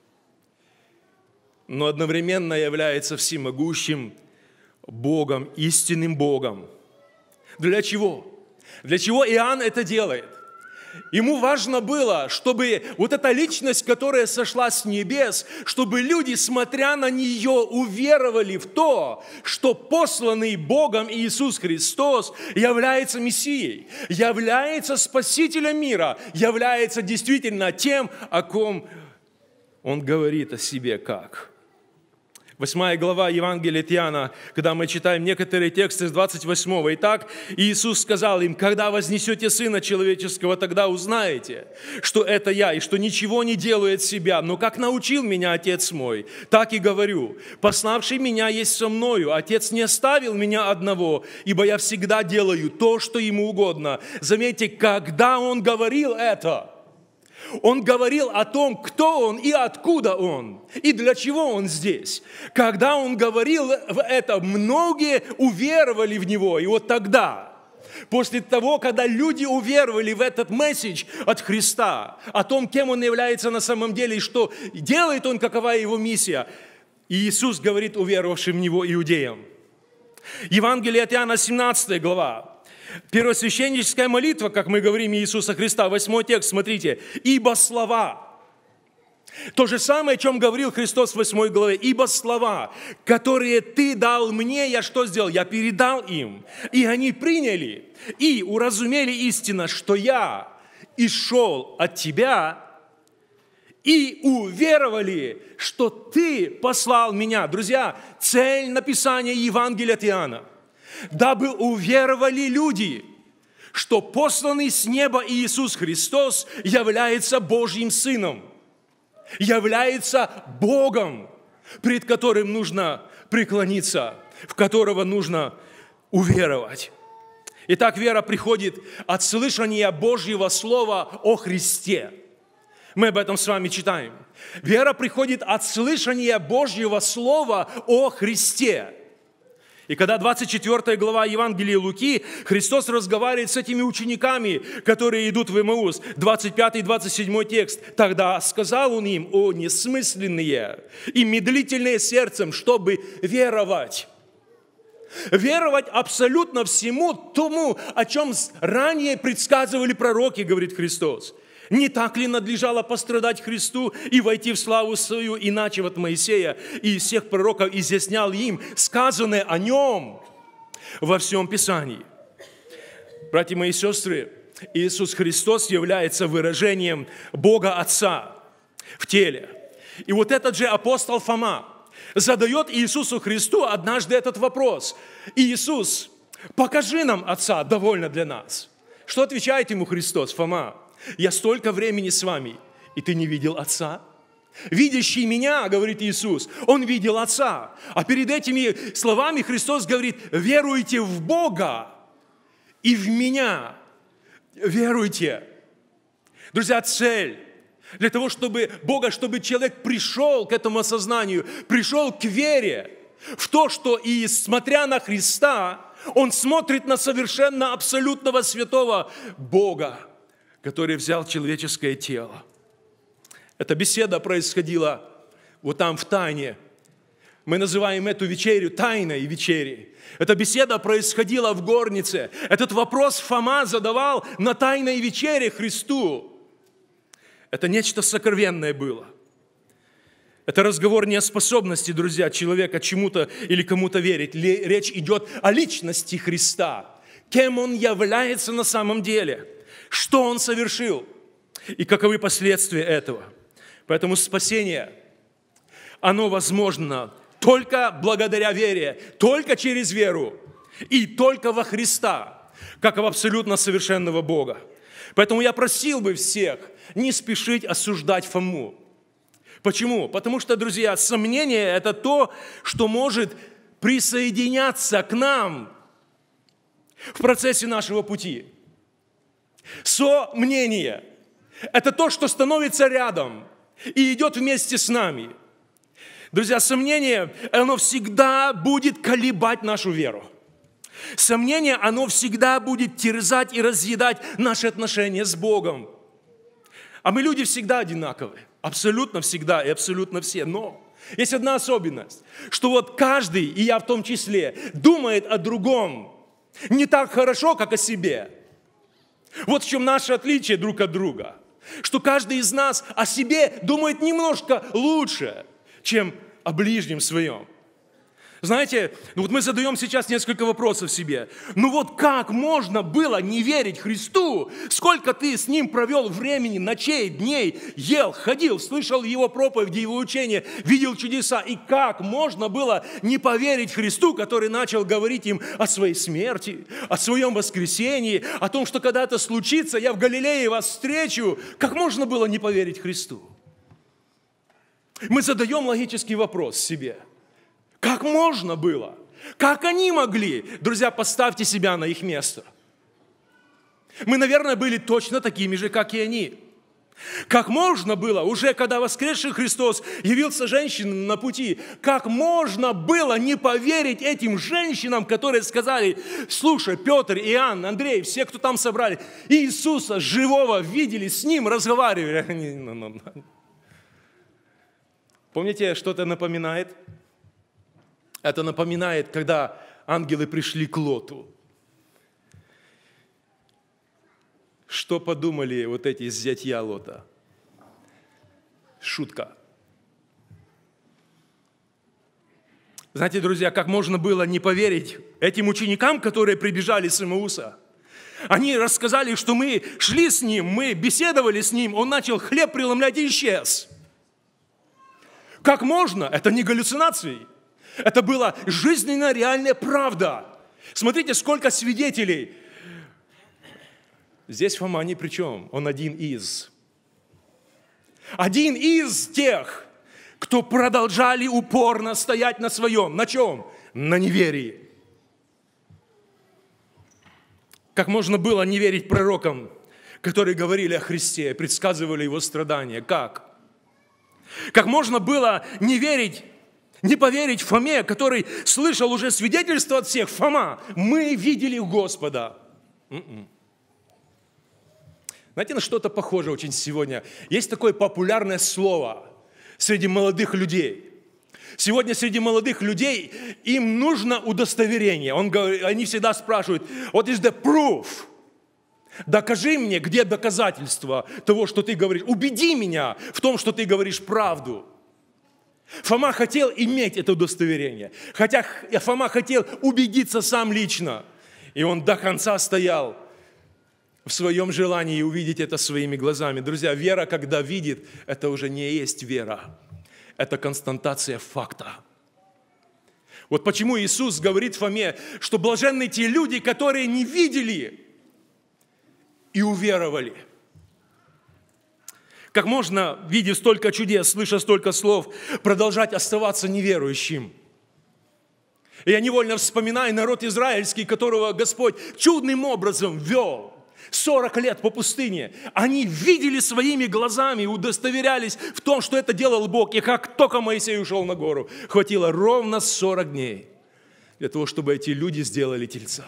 но одновременно является всемогущим Богом, истинным Богом. Для чего? Для чего Иоанн это делает? Ему важно было, чтобы вот эта личность, которая сошла с небес, чтобы люди, смотря на нее, уверовали в то, что посланный Богом Иисус Христос является Мессией, является Спасителем мира, является действительно тем, о ком Он говорит о себе как. Восьмая глава Евангелия от Иоанна, когда мы читаем некоторые тексты с двадцать восьмого. «Итак, Иисус сказал им: когда вознесете Сына Человеческого, тогда узнаете, что это Я, и что ничего не делаю от себя, но как научил меня Отец мой, так и говорю. Пославший меня есть со мною, Отец не оставил меня одного, ибо я всегда делаю то, что Ему угодно». Заметьте, когда Он говорил это, Он говорил о том, кто Он и откуда Он, и для чего Он здесь. Когда Он говорил это, многие уверовали в Него. И вот тогда, после того, когда люди уверовали в этот месседж от Христа, о том, кем Он является на самом деле, и что делает Он, какова Его миссия, Иисус говорит уверовавшим в Него иудеям. Евангелие от Иоанна, семнадцатая глава. Первосвященническая молитва, как мы говорим, Иисуса Христа, восьмой текст, смотрите. «Ибо слова». То же самое, о чем говорил Христос в восьмой главе. «Ибо слова, которые Ты дал мне, я что сделал? Я передал им, и они приняли, и уразумели истинно, что я исшел от Тебя, и уверовали, что Ты послал меня». Друзья, цель написания Евангелия от Иоанна – дабы уверовали люди, что посланный с неба Иисус Христос является Божьим Сыном, является Богом, пред которым нужно преклониться, в которого нужно уверовать. Итак, вера приходит от слышания Божьего Слова о Христе. Мы об этом с вами читаем. Вера приходит от слышания Божьего Слова о Христе. И когда двадцать четвёртая глава Евангелия Луки, Христос разговаривает с этими учениками, которые идут в Эмаус, двадцать пятый двадцать седьмой текст. «Тогда сказал Он им: о несмысленные и медлительные сердцем, чтобы веровать». Веровать абсолютно всему тому, о чем ранее предсказывали пророки, говорит Христос. Не так ли надлежало пострадать Христу и войти в славу свою, иначе от Моисея и из всех пророков изъяснял им сказанное о Нем во всем Писании? Братья мои и сестры, Иисус Христос является выражением Бога Отца в теле. И вот этот же апостол Фома задает Иисусу Христу однажды этот вопрос: «Иисус, покажи нам Отца, довольно для нас». Что отвечает ему Христос? Фома: «Я столько времени с вами, и ты не видел Отца? Видящий меня, говорит Иисус, он видел Отца». А перед этими словами Христос говорит: веруйте в Бога и в меня. Веруйте. Друзья, цель для того, чтобы Бога, чтобы человек пришел к этому осознанию, пришел к вере в то, что и смотря на Христа, он смотрит на совершенно абсолютного святого Бога, который взял человеческое тело. Эта беседа происходила вот там в тайне. Мы называем эту вечерю тайной вечерей. Эта беседа происходила в горнице. Этот вопрос Фома задавал на тайной вечере Христу. Это нечто сокровенное было. Это разговор не о способности, друзья, человека чему-то или кому-то верить. Речь идет о личности Христа. Кем Он является на самом деле. Что Он совершил и каковы последствия этого. Поэтому спасение, оно возможно только благодаря вере, только через веру и только во Христа, как в абсолютно совершенного Бога. Поэтому я просил бы всех не спешить осуждать Фому. Почему? Потому что, друзья, сомнение – это то, что может присоединяться к нам в процессе нашего пути. Сомнение – это то, что становится рядом и идет вместе с нами. Друзья, сомнение, оно всегда будет колебать нашу веру. Сомнение, оно всегда будет терзать и разъедать наши отношения с Богом. А мы люди всегда одинаковые. Абсолютно всегда и абсолютно все. Но есть одна особенность, что вот каждый, и я в том числе, думает о другом не так хорошо, как о себе. Вот в чем наше отличие друг от друга. Что каждый из нас о себе думает немножко лучше, чем о ближнем своем. Знаете, ну вот мы задаем сейчас несколько вопросов себе. Ну вот как можно было не верить Христу? Сколько ты с Ним провел времени, ночей, дней, ел, ходил, слышал Его проповеди, Его учения, видел чудеса. И как можно было не поверить Христу, который начал говорить им о своей смерти, о своем воскресении, о том, что когда это случится, я в Галилее вас встречу. Как можно было не поверить Христу? Мы задаем логический вопрос себе. Как можно было? Как они могли? Друзья, поставьте себя на их место. Мы, наверное, были точно такими же, как и они. Как можно было, уже когда воскресший Христос явился женщинам на пути, как можно было не поверить этим женщинам, которые сказали: слушай, Петр, Иоанн, Андрей, все, кто там собрали, Иисуса живого видели, с Ним разговаривали. Помните, что это напоминает? Это напоминает, когда ангелы пришли к Лоту. Что подумали вот эти зятья Лота? Шутка. Знаете, друзья, как можно было не поверить этим ученикам, которые прибежали с Эмауса? Они рассказали, что мы шли с Ним, мы беседовали с Ним, Он начал хлеб преломлять и исчез. Как можно? Это не галлюцинации. Это была жизненно реальная правда. Смотрите, сколько свидетелей. Здесь Фома ни при чем. Он один из. Один из тех, кто продолжали упорно стоять на своем. На чем? На неверии. Как можно было не верить пророкам, которые говорили о Христе, предсказывали Его страдания? Как? Как можно было не верить, не поверить Фоме, который слышал уже свидетельство от всех: Фома, мы видели Господа. М-м. Знаете, на что-то похоже очень сегодня. Есть такое популярное слово среди молодых людей. Сегодня среди молодых людей им нужно удостоверение. Он, они всегда спрашивают: what is the proof? Докажи мне, где доказательства того, что ты говоришь. Убеди меня в том, что ты говоришь правду. Фома хотел иметь это удостоверение. Хотя Фома хотел убедиться сам лично. И он до конца стоял в своем желании увидеть это своими глазами. Друзья, вера, когда видит, это уже не есть вера. Это констатация факта. Вот почему Иисус говорит Фоме, что блаженны те люди, которые не видели и уверовали. Как можно, видя столько чудес, слыша столько слов, продолжать оставаться неверующим? И я невольно вспоминаю народ израильский, которого Господь чудным образом вел сорок лет по пустыне. Они видели своими глазами, удостоверялись в том, что это делал Бог. И как только Моисей ушел на гору, хватило ровно сорок дней для того, чтобы эти люди сделали тельца.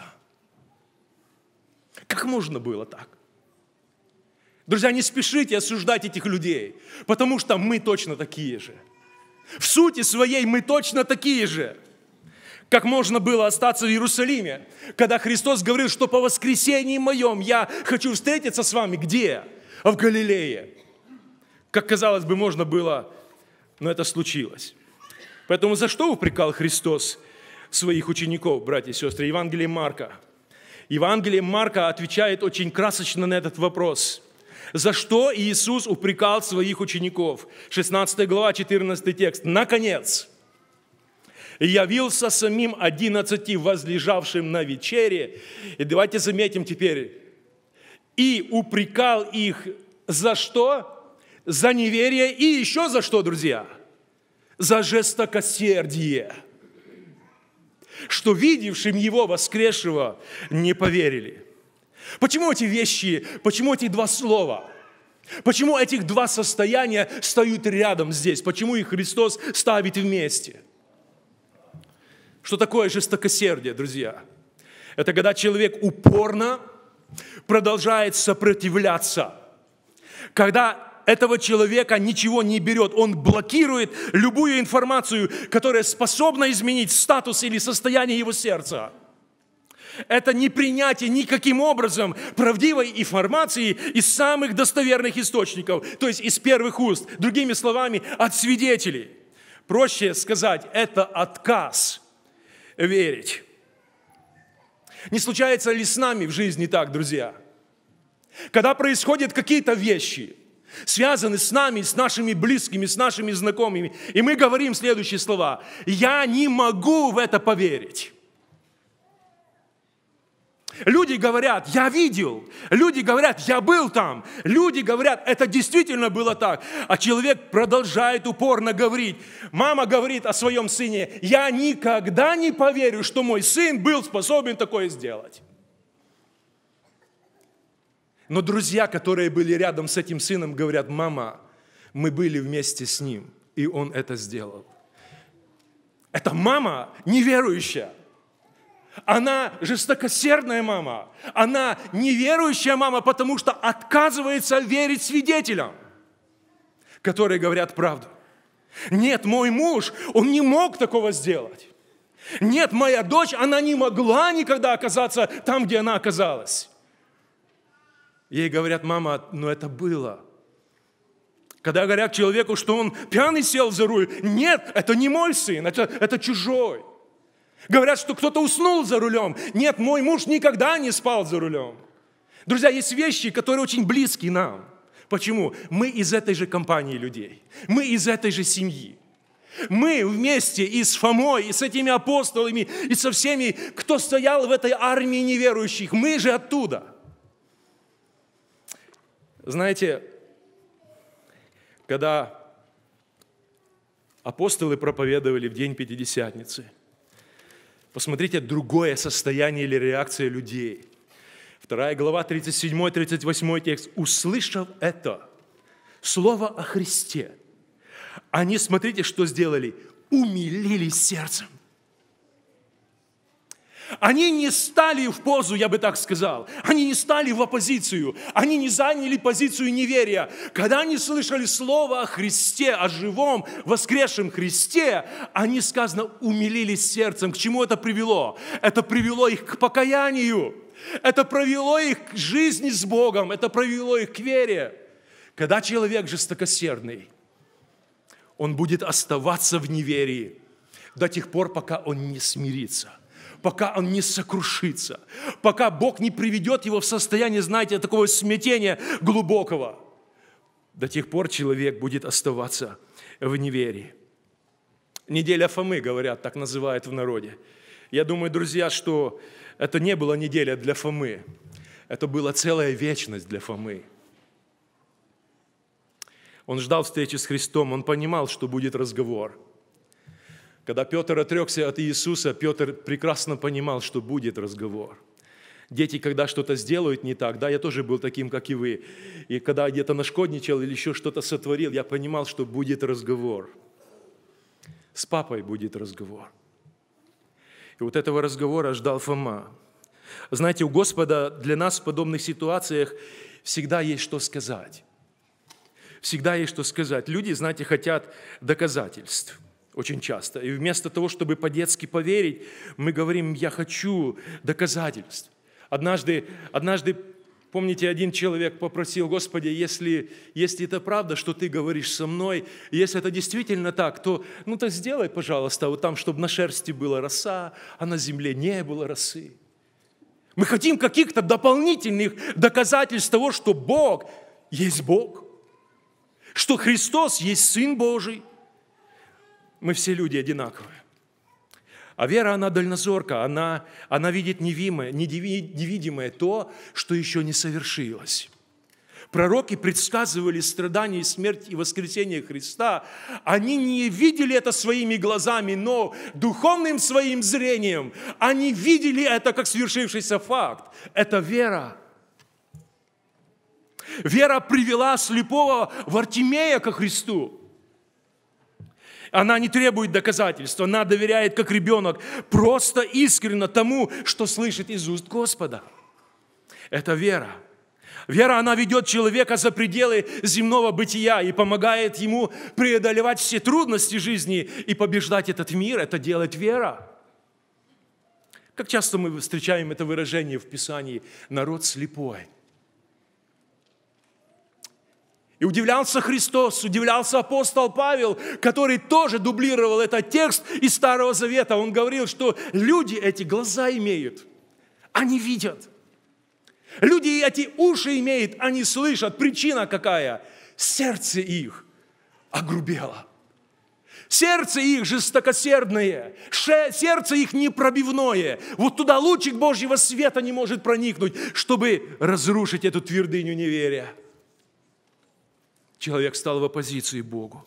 Как можно было так? Друзья, не спешите осуждать этих людей, потому что мы точно такие же. В сути своей мы точно такие же. Как можно было остаться в Иерусалиме, когда Христос говорил, что по воскресении моем я хочу встретиться с вами. Где? В Галилее. Как, казалось бы, можно было, но это случилось. Поэтому за что упрекал Христос своих учеников, братья и сестры? Евангелие Марка. Евангелие Марка отвечает очень красочно на этот вопрос. За что Иисус упрекал своих учеников? шестнадцатая глава, четырнадцатый текст. Наконец, явился самим одиннадцати возлежавшим на вечере. И давайте заметим теперь. И упрекал их за что? За неверие. И еще за что, друзья? За жестокосердие. Что видевшим Его воскресшего не поверили. Почему эти вещи, почему эти два слова? Почему этих два состояния стоят рядом здесь? Почему их Христос ставит вместе? Что такое жестокосердие, друзья? Это когда человек упорно продолжает сопротивляться. Когда этого человека ничего не берет, он блокирует любую информацию, которая способна изменить статус или состояние его сердца. Это не принятие никаким образом правдивой информации из самых достоверных источников, то есть из первых уст, другими словами, от свидетелей. Проще сказать, это отказ верить. Не случается ли с нами в жизни так, друзья? Когда происходят какие-то вещи, связаны с нами, с нашими близкими, с нашими знакомыми, и мы говорим следующие слова: «Я не могу в это поверить». Люди говорят: «Я видел». Люди говорят: «Я был там». Люди говорят: «Это действительно было так». А человек продолжает упорно говорить. Мама говорит о своем сыне: «Я никогда не поверю, что мой сын был способен такое сделать». Но друзья, которые были рядом с этим сыном, говорят: «Мама, мы были вместе с ним, и он это сделал». Это мама неверующая. Она жестокосердная мама. Она неверующая мама, потому что отказывается верить свидетелям, которые говорят правду. Нет, мой муж, он не мог такого сделать. Нет, моя дочь, она не могла никогда оказаться там, где она оказалась. Ей говорят: «Мама, ну это было». Когда говорят человеку, что он пьяный сел за руль: «Нет, это не мой сын, это, это чужой». Говорят, что кто-то уснул за рулем. «Нет, мой муж никогда не спал за рулем». Друзья, есть вещи, которые очень близки нам. Почему? Мы из этой же компании людей. Мы из этой же семьи. Мы вместе и с Фомой, и с этими апостолами, и со всеми, кто стоял в этой армии неверующих. Мы же оттуда. Знаете, когда апостолы проповедовали в день Пятидесятницы, посмотрите другое состояние или реакция людей. Вторая глава, тридцать седьмой тридцать восьмой текст. «Услышав это, слово о Христе, они, смотрите, что сделали, умилились сердцем». Они не стали в позу, я бы так сказал. Они не стали в оппозицию. Они не заняли позицию неверия. Когда они слышали слово о Христе, о живом, воскресшем Христе, они, сказано, умилились сердцем. К чему это привело? Это привело их к покаянию. Это привело их к жизни с Богом. Это привело их к вере. Когда человек жестокосердный, он будет оставаться в неверии до тех пор, пока он не смирится. Пока он не сокрушится, пока Бог не приведет его в состояние, знаете, такого смятения глубокого. До тех пор человек будет оставаться в неверии. Неделя Фомы, говорят, так называют в народе. Я думаю, друзья, что это не была неделя для Фомы, это была целая вечность для Фомы. Он ждал встречи с Христом, он понимал, что будет разговор. Когда Петр отрекся от Иисуса, Петр прекрасно понимал, что будет разговор. Дети, когда что-то сделают не так, да, я тоже был таким, как и вы. И когда где-то нашкодничал или еще что-то сотворил, я понимал, что будет разговор. С папой будет разговор. И вот этого разговора ждал Фома. Знаете, у Господа для нас в подобных ситуациях всегда есть что сказать. Всегда есть что сказать. Люди, знаете, хотят доказательств. Очень часто. И вместо того, чтобы по-детски поверить, мы говорим: «Я хочу доказательств». Однажды, однажды, помните, один человек попросил: «Господи, если, если это правда, что Ты говоришь со мной, если это действительно так, то, ну, то сделай, пожалуйста, вот там, чтобы на шерсти была роса, а на земле не было росы». Мы хотим каких-то дополнительных доказательств того, что Бог есть Бог, что Христос есть Сын Божий. Мы все люди одинаковые. А вера, она дальнозорка, она, она видит невидимое, невидимое, то, что еще не совершилось. Пророки предсказывали страдания, смерть и воскресение Христа. Они не видели это своими глазами, но духовным своим зрением они видели это как свершившийся факт. Это вера. Вера привела слепого Вартимея ко Христу. Она не требует доказательств, она доверяет, как ребенок, просто искренне тому, что слышит из уст Господа. Это вера. Вера, она ведет человека за пределы земного бытия и помогает ему преодолевать все трудности жизни и побеждать этот мир. Это делает вера. Как часто мы встречаем это выражение в Писании: «народ слепой». И удивлялся Христос, удивлялся апостол Павел, который тоже дублировал этот текст из Старого Завета. Он говорил, что люди эти глаза имеют, они видят. Люди эти уши имеют, они слышат. Причина какая? Сердце их огрубело. Сердце их жестокосердное, сердце их непробивное. Вот туда лучик Божьего света не может проникнуть, чтобы разрушить эту твердыню неверия. Человек стал в оппозиции Богу.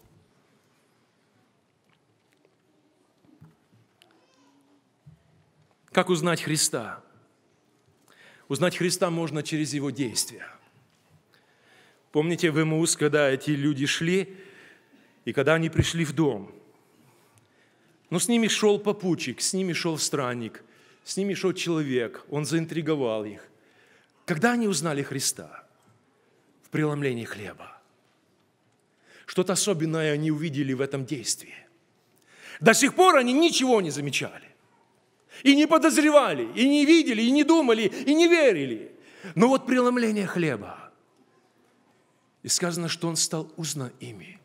Как узнать Христа? Узнать Христа можно через Его действия. Помните в Эмаус, когда эти люди шли, и когда они пришли в дом, но с ними шел попутчик, с ними шел странник, с ними шел человек, он заинтриговал их. Когда они узнали Христа? В преломлении хлеба. Что-то особенное они увидели в этом действии. До сих пор они ничего не замечали. И не подозревали, и не видели, и не думали, и не верили. Но вот преломление хлеба. И сказано, что он стал узнан ими.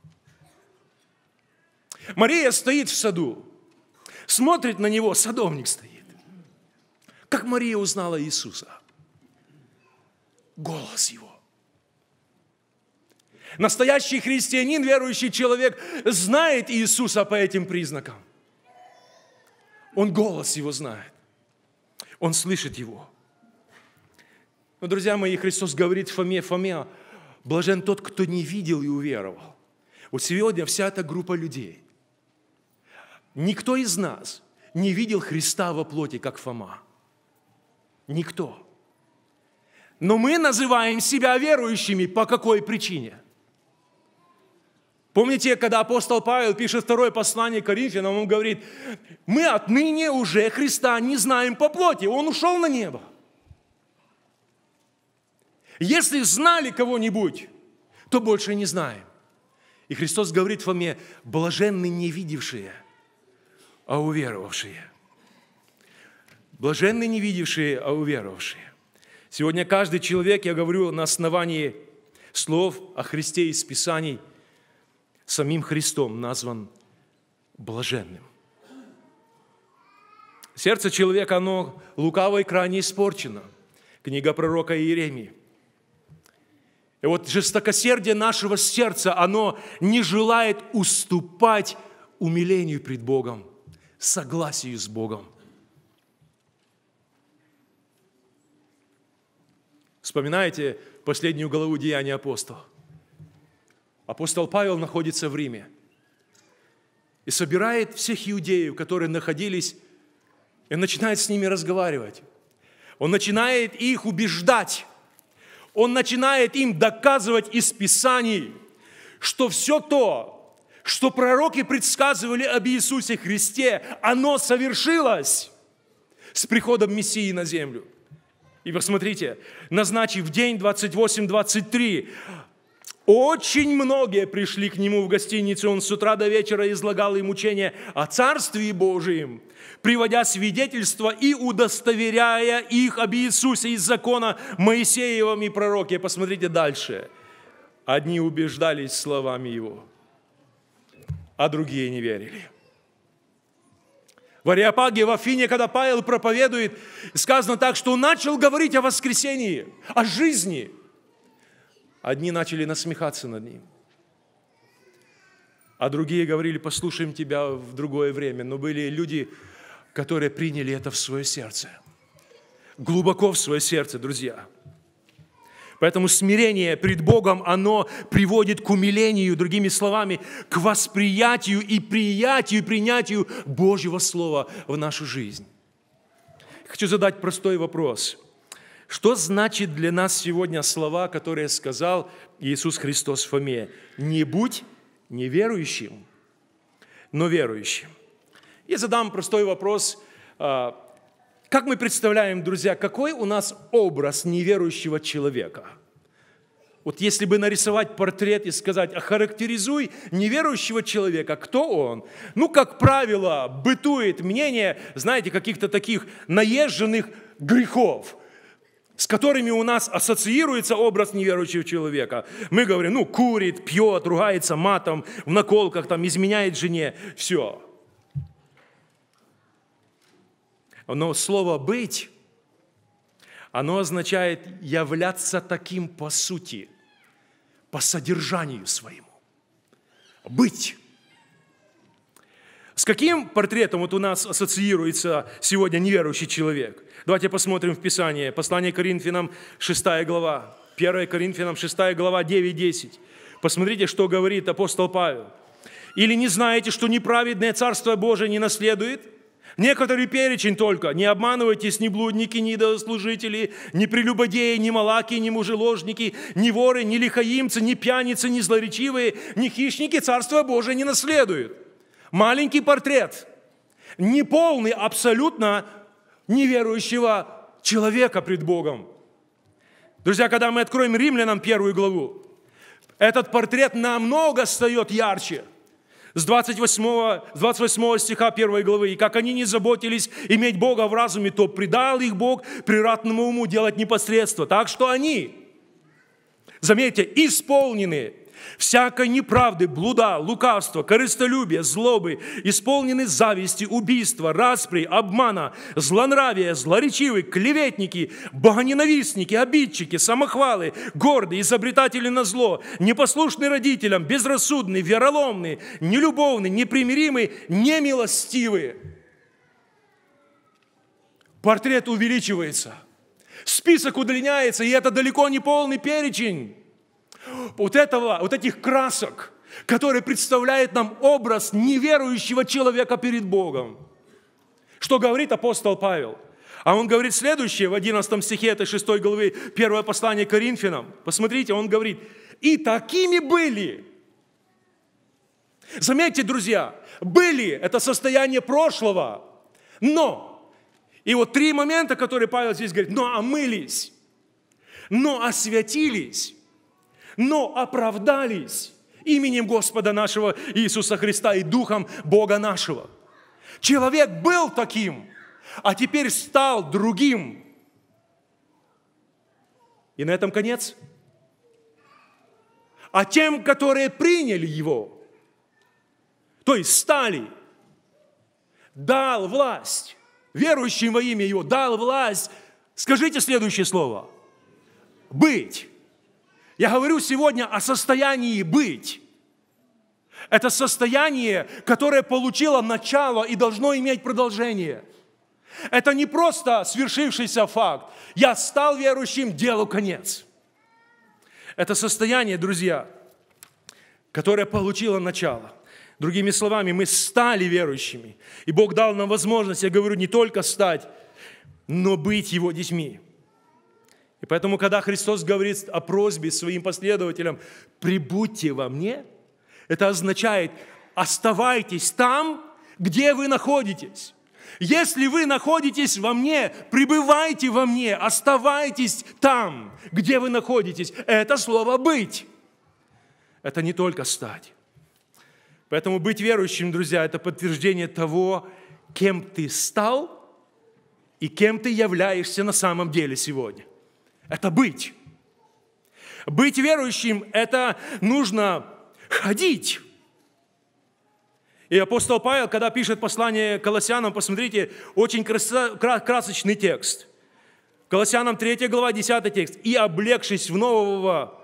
Мария стоит в саду, смотрит на него, садовник стоит. Как Мария узнала Иисуса? Голос его. Настоящий христианин, верующий человек, знает Иисуса по этим признакам. Он голос его знает. Он слышит его. Но, друзья мои, Христос говорит Фоме: Фоме, блажен тот, кто не видел и уверовал. Вот сегодня вся эта группа людей. Никто из нас не видел Христа во плоти, как Фома. Никто. Но мы называем себя верующими по какой причине? Помните, когда апостол Павел пишет второе послание Коринфянам, он говорит: мы отныне уже Христа не знаем по плоти, Он ушел на небо. Если знали кого-нибудь, то больше не знаем. И Христос говорит Фоме: блаженны не видевшие, а уверовавшие. Блаженны не видевшие, а уверовавшие. Сегодня каждый человек, я говорю на основании слов о Христе из Писаний, самим Христом назван блаженным. Сердце человека, оно лукаво и крайне испорчено. Книга пророка Иеремии. И вот жестокосердие нашего сердца, оно не желает уступать умилению пред Богом, согласию с Богом. Вспоминаете последнюю главу Деяний апостолов? Апостол Павел находится в Риме и собирает всех иудеев, которые находились, и начинает с ними разговаривать. Он начинает их убеждать. Он начинает им доказывать из Писаний, что все то, что пророки предсказывали об Иисусе Христе, оно совершилось с приходом Мессии на землю. И посмотрите, назначив день двадцать восемь двадцать три, очень многие пришли к нему в гостиницу. Он с утра до вечера излагал им учение о Царстве Божием, приводя свидетельства и удостоверяя их об Иисусе из закона Моисеевым и пророки. Посмотрите дальше. Одни убеждались словами его, а другие не верили. В Ареопаге, в Афине, когда Павел проповедует, сказано так, что он начал говорить о воскресении, о жизни. Одни начали насмехаться над ним, а другие говорили: послушаем тебя в другое время. Но были люди, которые приняли это в свое сердце, глубоко в свое сердце, друзья. Поэтому смирение пред Богом, оно приводит к умилению, другими словами, к восприятию и приятию, и принятию Божьего Слова в нашу жизнь. Хочу задать простой вопрос. Что значит для нас сегодня слова, которые сказал Иисус Христос Фоме? Не будь неверующим, но верующим. Я задам простой вопрос. Как мы представляем, друзья, какой у нас образ неверующего человека? Вот если бы нарисовать портрет и сказать: охарактеризуй неверующего человека, кто он? Ну, как правило, бытует мнение, знаете, каких-то таких наезженных грехов. с которыми у нас ассоциируется образ неверующего человека. Мы говорим, ну, курит, пьет, ругается матом, в наколках, там, изменяет жене, все. Но слово «быть», оно означает являться таким по сути, по содержанию своему. Быть. С каким портретом вот у нас ассоциируется сегодня неверующий человек? Давайте посмотрим в Писании. Послание Коринфянам, шестая глава. первое Коринфянам, шестая глава, девять-десять. Посмотрите, что говорит апостол Павел. «Или не знаете, что неправедное Царство Божие не наследует? Некоторый перечень только. Не обманывайтесь, ни блудники, ни идолослужители, ни прелюбодеи, ни малаки, ни мужеложники, ни воры, ни лихаимцы, ни пьяницы, ни злоречивые, ни хищники Царство Божие не наследуют». Маленький портрет, неполный абсолютно неверующего человека пред Богом. Друзья, когда мы откроем Римлянам первую главу, этот портрет намного встает ярче. С двадцать восьмого, двадцать восьмого стиха первой главы. «И как они не заботились иметь Бога в разуме, то предал их Бог приратному уму делать непосредство. Так что они, заметьте, исполнены всякой неправды, блуда, лукавства, корыстолюбия, злобы, исполнены зависти, убийства, распри, обмана, злонравия, злоречивы, клеветники, богоненавистники, обидчики, самохвалы, гордые, изобретатели на зло, непослушные родителям, безрассудные, вероломные, нелюбовные, непримиримые, немилостивые». Портрет увеличивается, список удлиняется, и это далеко не полный перечень вот этого, вот этих красок, которые представляют нам образ неверующего человека перед Богом. Что говорит апостол Павел? А он говорит следующее в одиннадцатом стихе этой шестой главы, первое послание к Коринфянам. Посмотрите, он говорит: «И такими были». Заметьте, друзья, были – это состояние прошлого, но, и вот три момента, которые Павел здесь говорит: но омылись, но освятились, но оправдались именем Господа нашего Иисуса Христа и Духом Бога нашего. Человек был таким, а теперь стал другим. И на этом конец. А тем, которые приняли Его, то есть стали, дал власть, верующим во имя Его, дал власть. Скажите следующее слово. Быть. Я говорю сегодня о состоянии быть. Это состояние, которое получило начало и должно иметь продолжение. Это не просто свершившийся факт. Я стал верующим, делу конец. Это состояние, друзья, которое получило начало. Другими словами, мы стали верующими. И Бог дал нам возможность, я говорю, не только стать, но быть Его детьми. И поэтому, когда Христос говорит о просьбе своим последователям: «Прибудьте во мне», это означает: оставайтесь там, где вы находитесь. Если вы находитесь во мне, пребывайте во мне, оставайтесь там, где вы находитесь. Это слово «быть». Это не только стать. Поэтому быть верующим, друзья, это подтверждение того, кем ты стал и кем ты являешься на самом деле сегодня. Это быть. Быть верующим – это нужно ходить. И апостол Павел, когда пишет послание Колоссянам, посмотрите, очень красочный текст. Колоссянам третья глава, десятый текст. «И облегшись в нового,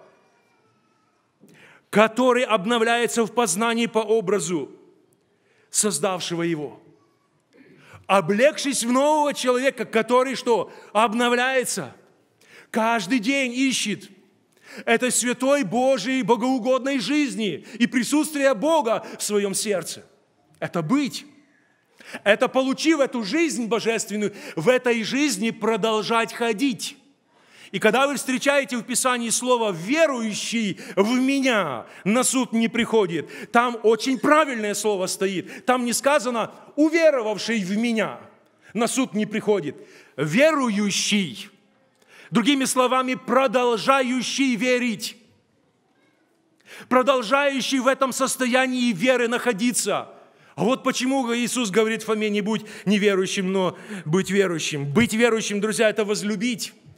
который обновляется в познании по образу создавшего его». Облегшись в нового человека, который что? Обновляется. Каждый день ищет этой святой Божией богоугодной жизни и присутствия Бога в своем сердце. Это быть. Это, получив эту жизнь божественную, в этой жизни продолжать ходить. И когда вы встречаете в Писании слово «верующий в меня на суд не приходит», там очень правильное слово стоит. Там не сказано «уверовавший в меня на суд не приходит». Верующий. Другими словами, продолжающий верить, продолжающий в этом состоянии веры находиться. А вот почему Иисус говорит Фоме: не будь неверующим, но будь верующим. Быть верующим, друзья, это возлюбить.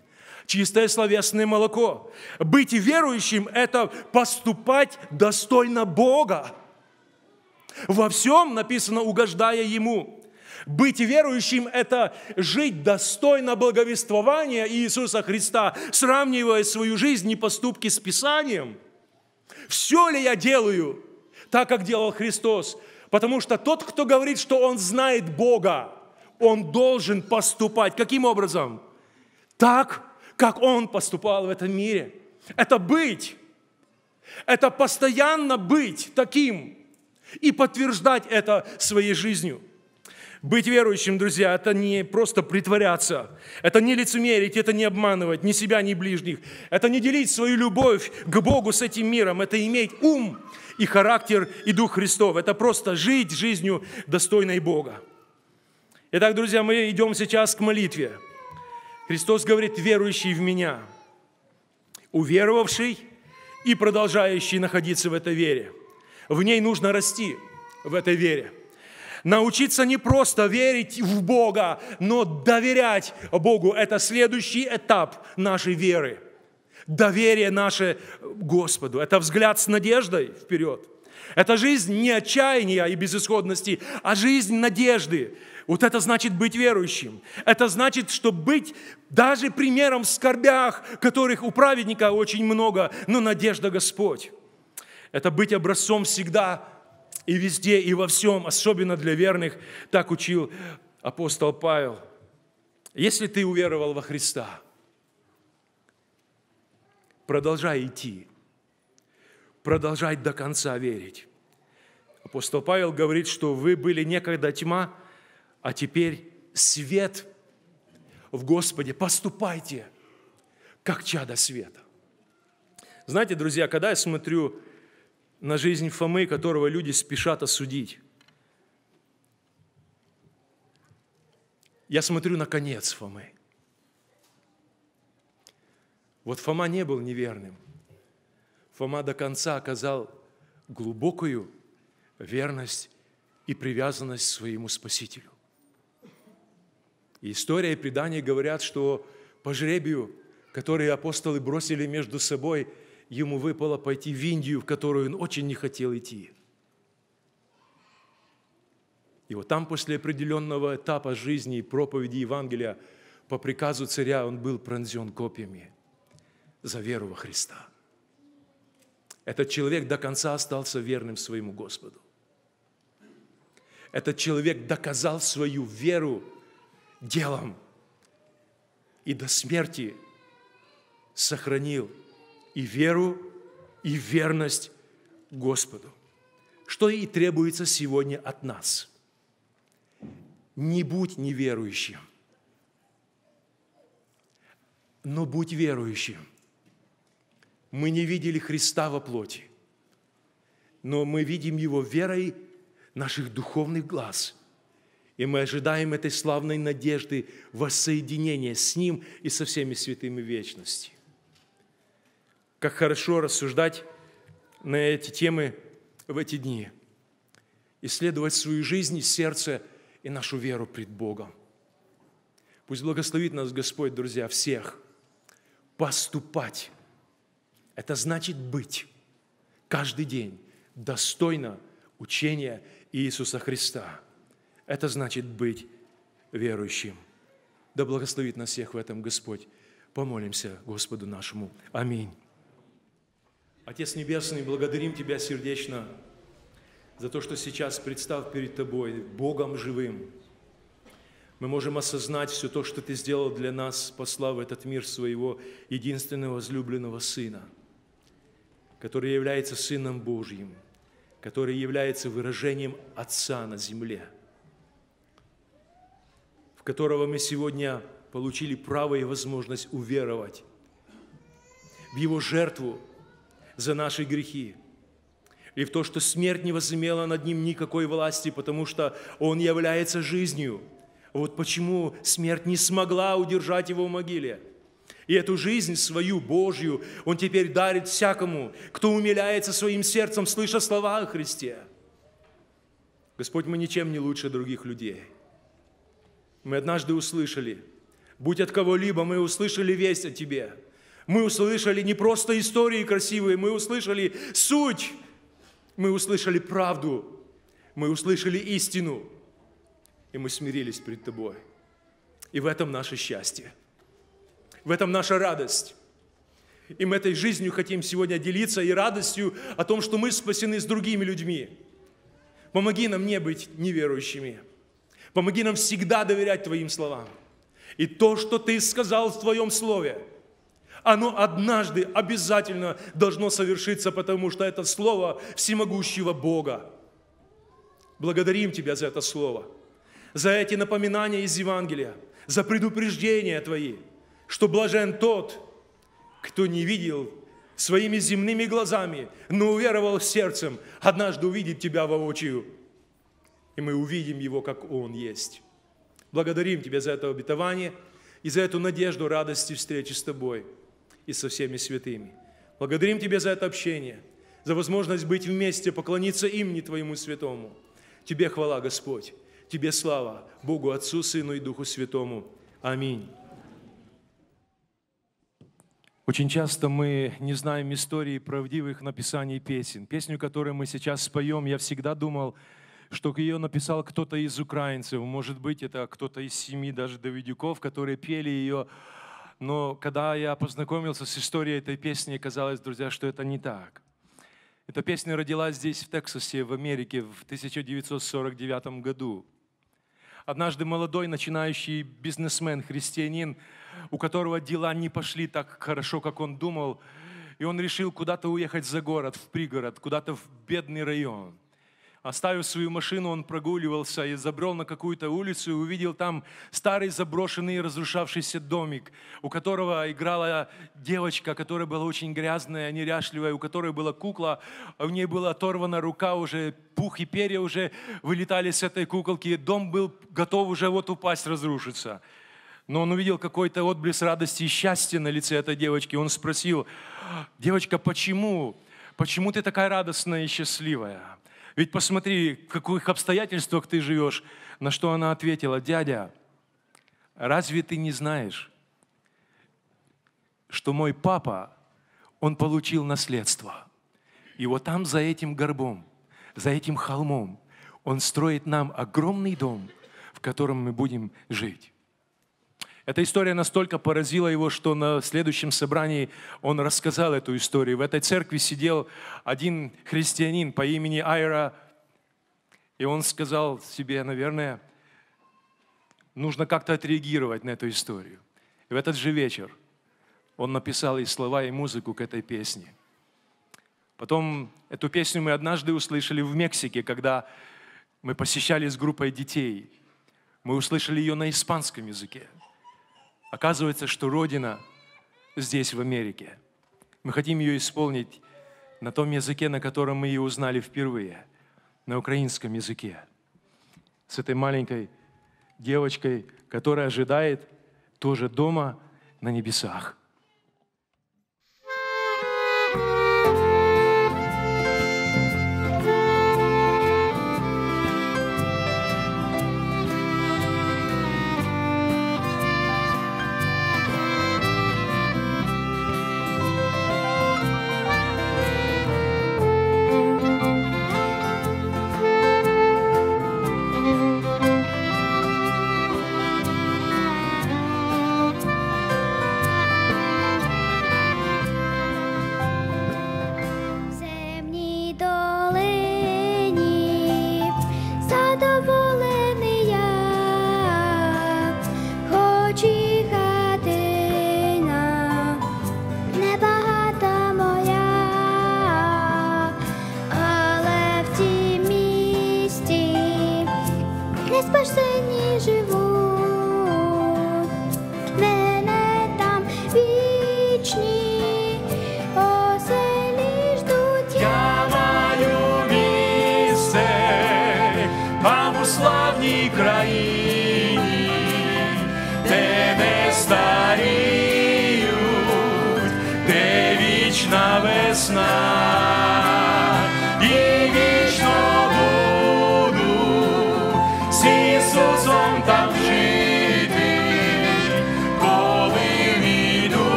чистое словесное молоко. Быть верующим – это поступать достойно Бога. Во всем написано, угождая Ему. Быть верующим – это жить достойно благовествования Иисуса Христа, сравнивая свою жизнь и поступки с Писанием. Все ли я делаю так, как делал Христос? Потому что тот, кто говорит, что он знает Бога, он должен поступать. Каким образом? Так, как он поступал в этом мире. Это быть. Это постоянно быть таким и подтверждать это своей жизнью. Быть верующим, друзья, это не просто притворяться, это не лицемерить, это не обманывать ни себя, ни ближних, это не делить свою любовь к Богу с этим миром, это иметь ум и характер и Дух Христов, это просто жить жизнью достойной Бога. Итак, друзья, мы идем сейчас к молитве. Христос говорит: верующий в Меня, уверовавший и продолжающий находиться в этой вере. В ней нужно расти, в этой вере. Научиться не просто верить в Бога, но доверять Богу. Это следующий этап нашей веры. Доверие наше Господу. Это взгляд с надеждой вперед. Это жизнь не отчаяния и безысходности, а жизнь надежды. Вот это значит быть верующим. Это значит, что быть даже примером в скорбях, которых у праведника очень много, но надежда Господь. Это быть образцом всегда и везде, и во всем, особенно для верных, так учил апостол Павел. Если ты уверовал во Христа, продолжай идти, продолжай до конца верить. Апостол Павел говорит, что вы были некогда тьма, а теперь свет в Господе. Поступайте, как чадо света. Знаете, друзья, когда я смотрю на жизнь Фомы, которого люди спешат осудить, я смотрю на конец Фомы. Вот Фома не был неверным. Фома до конца оказал глубокую верность и привязанность к своему Спасителю. И история и предания говорят, что по жребию, который апостолы бросили между собой, ему выпало пойти в Индию, в которую он очень не хотел идти. И вот там, после определенного этапа жизни и проповеди Евангелия, по приказу царя он был пронзен копьями за веру во Христа. Этот человек до конца остался верным своему Господу. Этот человек доказал свою веру делом и до смерти сохранил и веру, и верность Господу. Что и требуется сегодня от нас. Не будь неверующим, но будь верующим. Мы не видели Христа во плоти, но мы видим Его верой наших духовных глаз. И мы ожидаем этой славной надежды воссоединения с Ним и со всеми святыми в вечности. Как хорошо рассуждать на эти темы в эти дни. Исследовать свою жизнь, сердце и нашу веру пред Богом. Пусть благословит нас Господь, друзья, всех. Поступать. Это значит быть каждый день достойно учения Иисуса Христа. Это значит быть верующим. Да благословит нас всех в этом Господь. Помолимся Господу нашему. Аминь. Отец Небесный, благодарим Тебя сердечно за то, что сейчас, представ перед Тобой, Богом живым, мы можем осознать все то, что Ты сделал для нас, послав в этот мир Своего единственного возлюбленного Сына, который является Сыном Божьим, который является выражением Отца на земле, в которого мы сегодня получили право и возможность уверовать в Его жертву за наши грехи, и в то, что смерть не возымела над Ним никакой власти, потому что Он является жизнью. Вот почему смерть не смогла удержать Его в могиле. И эту жизнь свою, Божью, Он теперь дарит всякому, кто умиляется своим сердцем, слыша слова о Христе. Господь, мы ничем не лучше других людей. Мы однажды услышали будь от кого-либо, мы услышали весть о Тебе. Мы услышали не просто истории красивые, мы услышали суть, мы услышали правду, мы услышали истину, и мы смирились перед Тобой. И в этом наше счастье, в этом наша радость. И мы этой жизнью хотим сегодня делиться и радостью о том, что мы спасены с другими людьми. Помоги нам не быть неверующими. Помоги нам всегда доверять Твоим словам. И то, что Ты сказал в Твоем Слове, оно однажды обязательно должно совершиться, потому что это Слово всемогущего Бога. Благодарим Тебя за это Слово, за эти напоминания из Евангелия, за предупреждения Твои, что блажен тот, кто не видел своими земными глазами, но уверовал сердцем, однажды увидит Тебя воочию, и мы увидим Его, как Он есть. Благодарим Тебя за это обетование и за эту надежду радости встречи с Тобой и со всеми святыми. Благодарим Тебя за это общение, за возможность быть вместе, поклониться имени Твоему святому. Тебе хвала, Господь, Тебе слава, Богу Отцу, Сыну и Духу Святому. Аминь. Очень часто мы не знаем истории правдивых написаний песен. Песню, которую мы сейчас споем, я всегда думал, что ее написал кто-то из украинцев. Может быть, это кто-то из семьи даже Давидюков, которые пели ее. Но когда я познакомился с историей этой песни, оказалось, друзья, что это не так. Эта песня родилась здесь, в Тексасе, в Америке, в тысяча девятьсот сорок девятом году. Однажды молодой начинающий бизнесмен, христианин, у которого дела не пошли так хорошо, как он думал, и он решил куда-то уехать за город, в пригород, куда-то в бедный район. Оставив свою машину, он прогуливался и забрел на какую-то улицу и увидел там старый заброшенный разрушавшийся домик, у которого играла девочка, которая была очень грязная, неряшливая, у которой была кукла, у ней была оторвана рука, уже пух и перья уже вылетали с этой куколки, дом был готов уже вот упасть, разрушиться. Но он увидел какой-то отблеск радости и счастья на лице этой девочки. Он спросил: девочка, почему? Почему ты такая радостная и счастливая? Ведь посмотри, в каких обстоятельствах ты живешь. На что она ответила: дядя, разве ты не знаешь, что мой папа, он получил наследство. И вот там за этим горбом, за этим холмом, он строит нам огромный дом, в котором мы будем жить. Эта история настолько поразила его, что на следующем собрании он рассказал эту историю. В этой церкви сидел один христианин по имени Айра, и он сказал себе, наверное, нужно как-то отреагировать на эту историю. И в этот же вечер он написал и слова, и музыку к этой песне. Потом эту песню мы однажды услышали в Мексике, когда мы посещали с группой детей. Мы услышали ее на испанском языке. Оказывается, что Родина здесь, в Америке. Мы хотим ее исполнить на том языке, на котором мы ее узнали впервые, на украинском языке. С этой маленькой девочкой, которая ожидает тоже дома на небесах.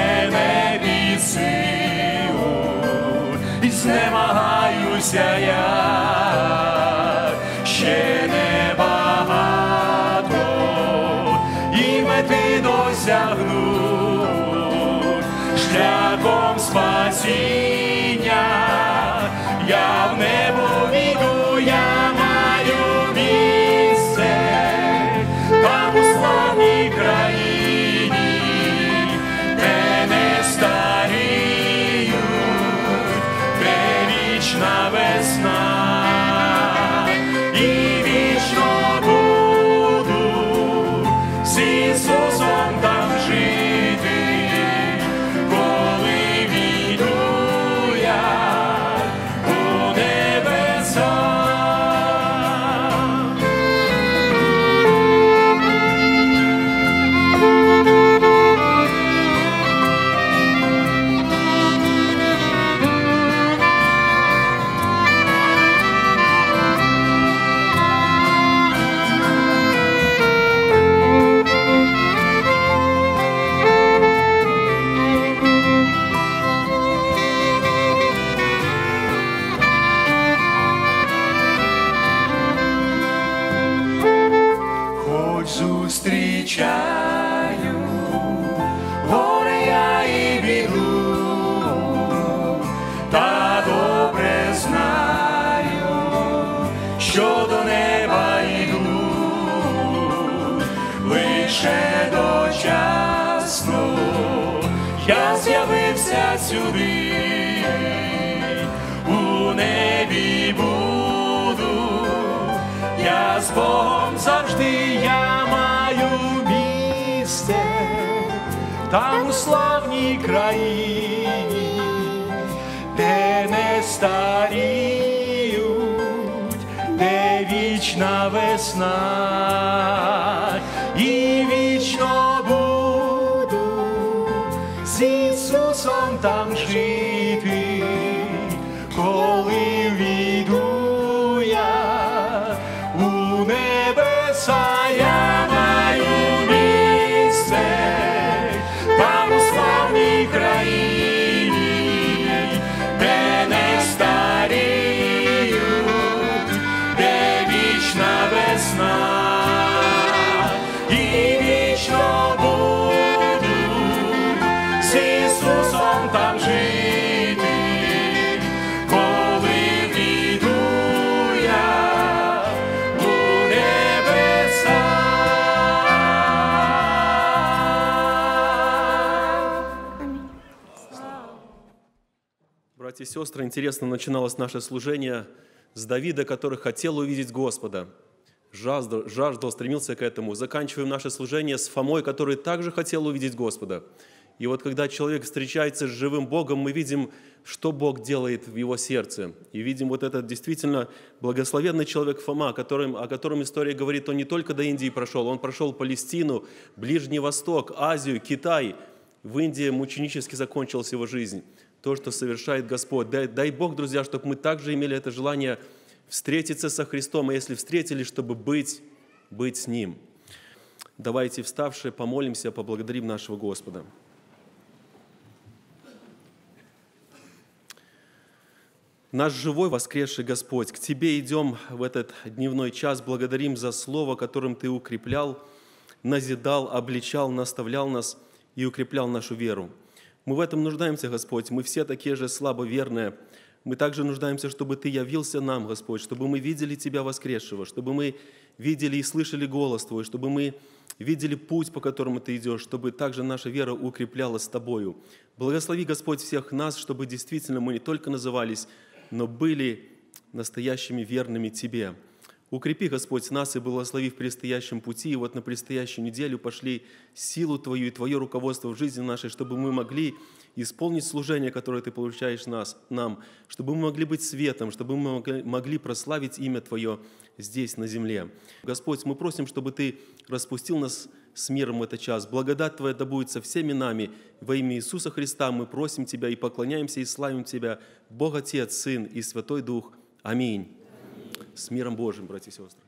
і знемагаюся я, ще небагато, і мети досягнуть, шляхом спасіння, я в небо війду, я маю місце, там у славній країні, де не старіють, де вічна весна, і вічно буду з Ісусом там жити, коли війду я у небеса. Хоч зустрічаю горе я і біду, та добре знаю, що до неба йду, лише дочасно я з'явився сюди, у небі буду, я з Богом завжди, я маю місце, там у славній країні, де не старіють, де вічна весна, і вічно буду з Ісусом там жити, коли війду я у небеса, я маю місце, там у славній країні, де не старіють, де вічна весна, і вічно буду з Ісусом там жити, коли війду я у небеса. Братья и сестры, интересно начиналось наше служение с Давида, который хотел увидеть Господа, жаждал, жаждал, стремился к этому. Заканчиваем наше служение с Фомой, который также хотел увидеть Господа. И вот когда человек встречается с живым Богом, мы видим, что Бог делает в его сердце. И видим вот этот действительно благословенный человек Фома, о котором, о котором история говорит, он не только до Индии прошел, он прошел Палестину, Ближний Восток, Азию, Китай. В Индии мученически закончилась его жизнь. То, что совершает Господь. Дай, дай Бог, друзья, чтобы мы также имели это желание встретиться со Христом, и если встретились, чтобы быть, быть с Ним. Давайте, вставшие, помолимся, поблагодарим нашего Господа. Наш живой воскресший Господь, к Тебе идем в этот дневной час, благодарим за Слово, которым Ты укреплял, назидал, обличал, наставлял нас и укреплял нашу веру. Мы в этом нуждаемся, Господь, мы все такие же слабоверные. Мы также нуждаемся, чтобы Ты явился нам, Господь, чтобы мы видели Тебя воскресшего, чтобы мы видели и слышали голос Твой, чтобы мы видели путь, по которому Ты идешь, чтобы также наша вера укреплялась с Тобою. Благослови, Господь, всех нас, чтобы действительно мы не только назывались, но были настоящими верными Тебе. Укрепи, Господь, нас и благослови в предстоящем пути. И вот на предстоящую неделю пошли силу Твою и Твое руководство в жизни нашей, чтобы мы могли исполнить служение, которое Ты получаешь нас, нам, чтобы мы могли быть светом, чтобы мы могли прославить имя Твое здесь, на земле. Господь, мы просим, чтобы Ты распустил нас с миром в этот час. Благодать Твоя да будет со всеми нами. Во имя Иисуса Христа мы просим Тебя и поклоняемся и славим Тебя, Бог Отец, Сын и Святой Дух. Аминь. С миром Божьим, братья и сестры.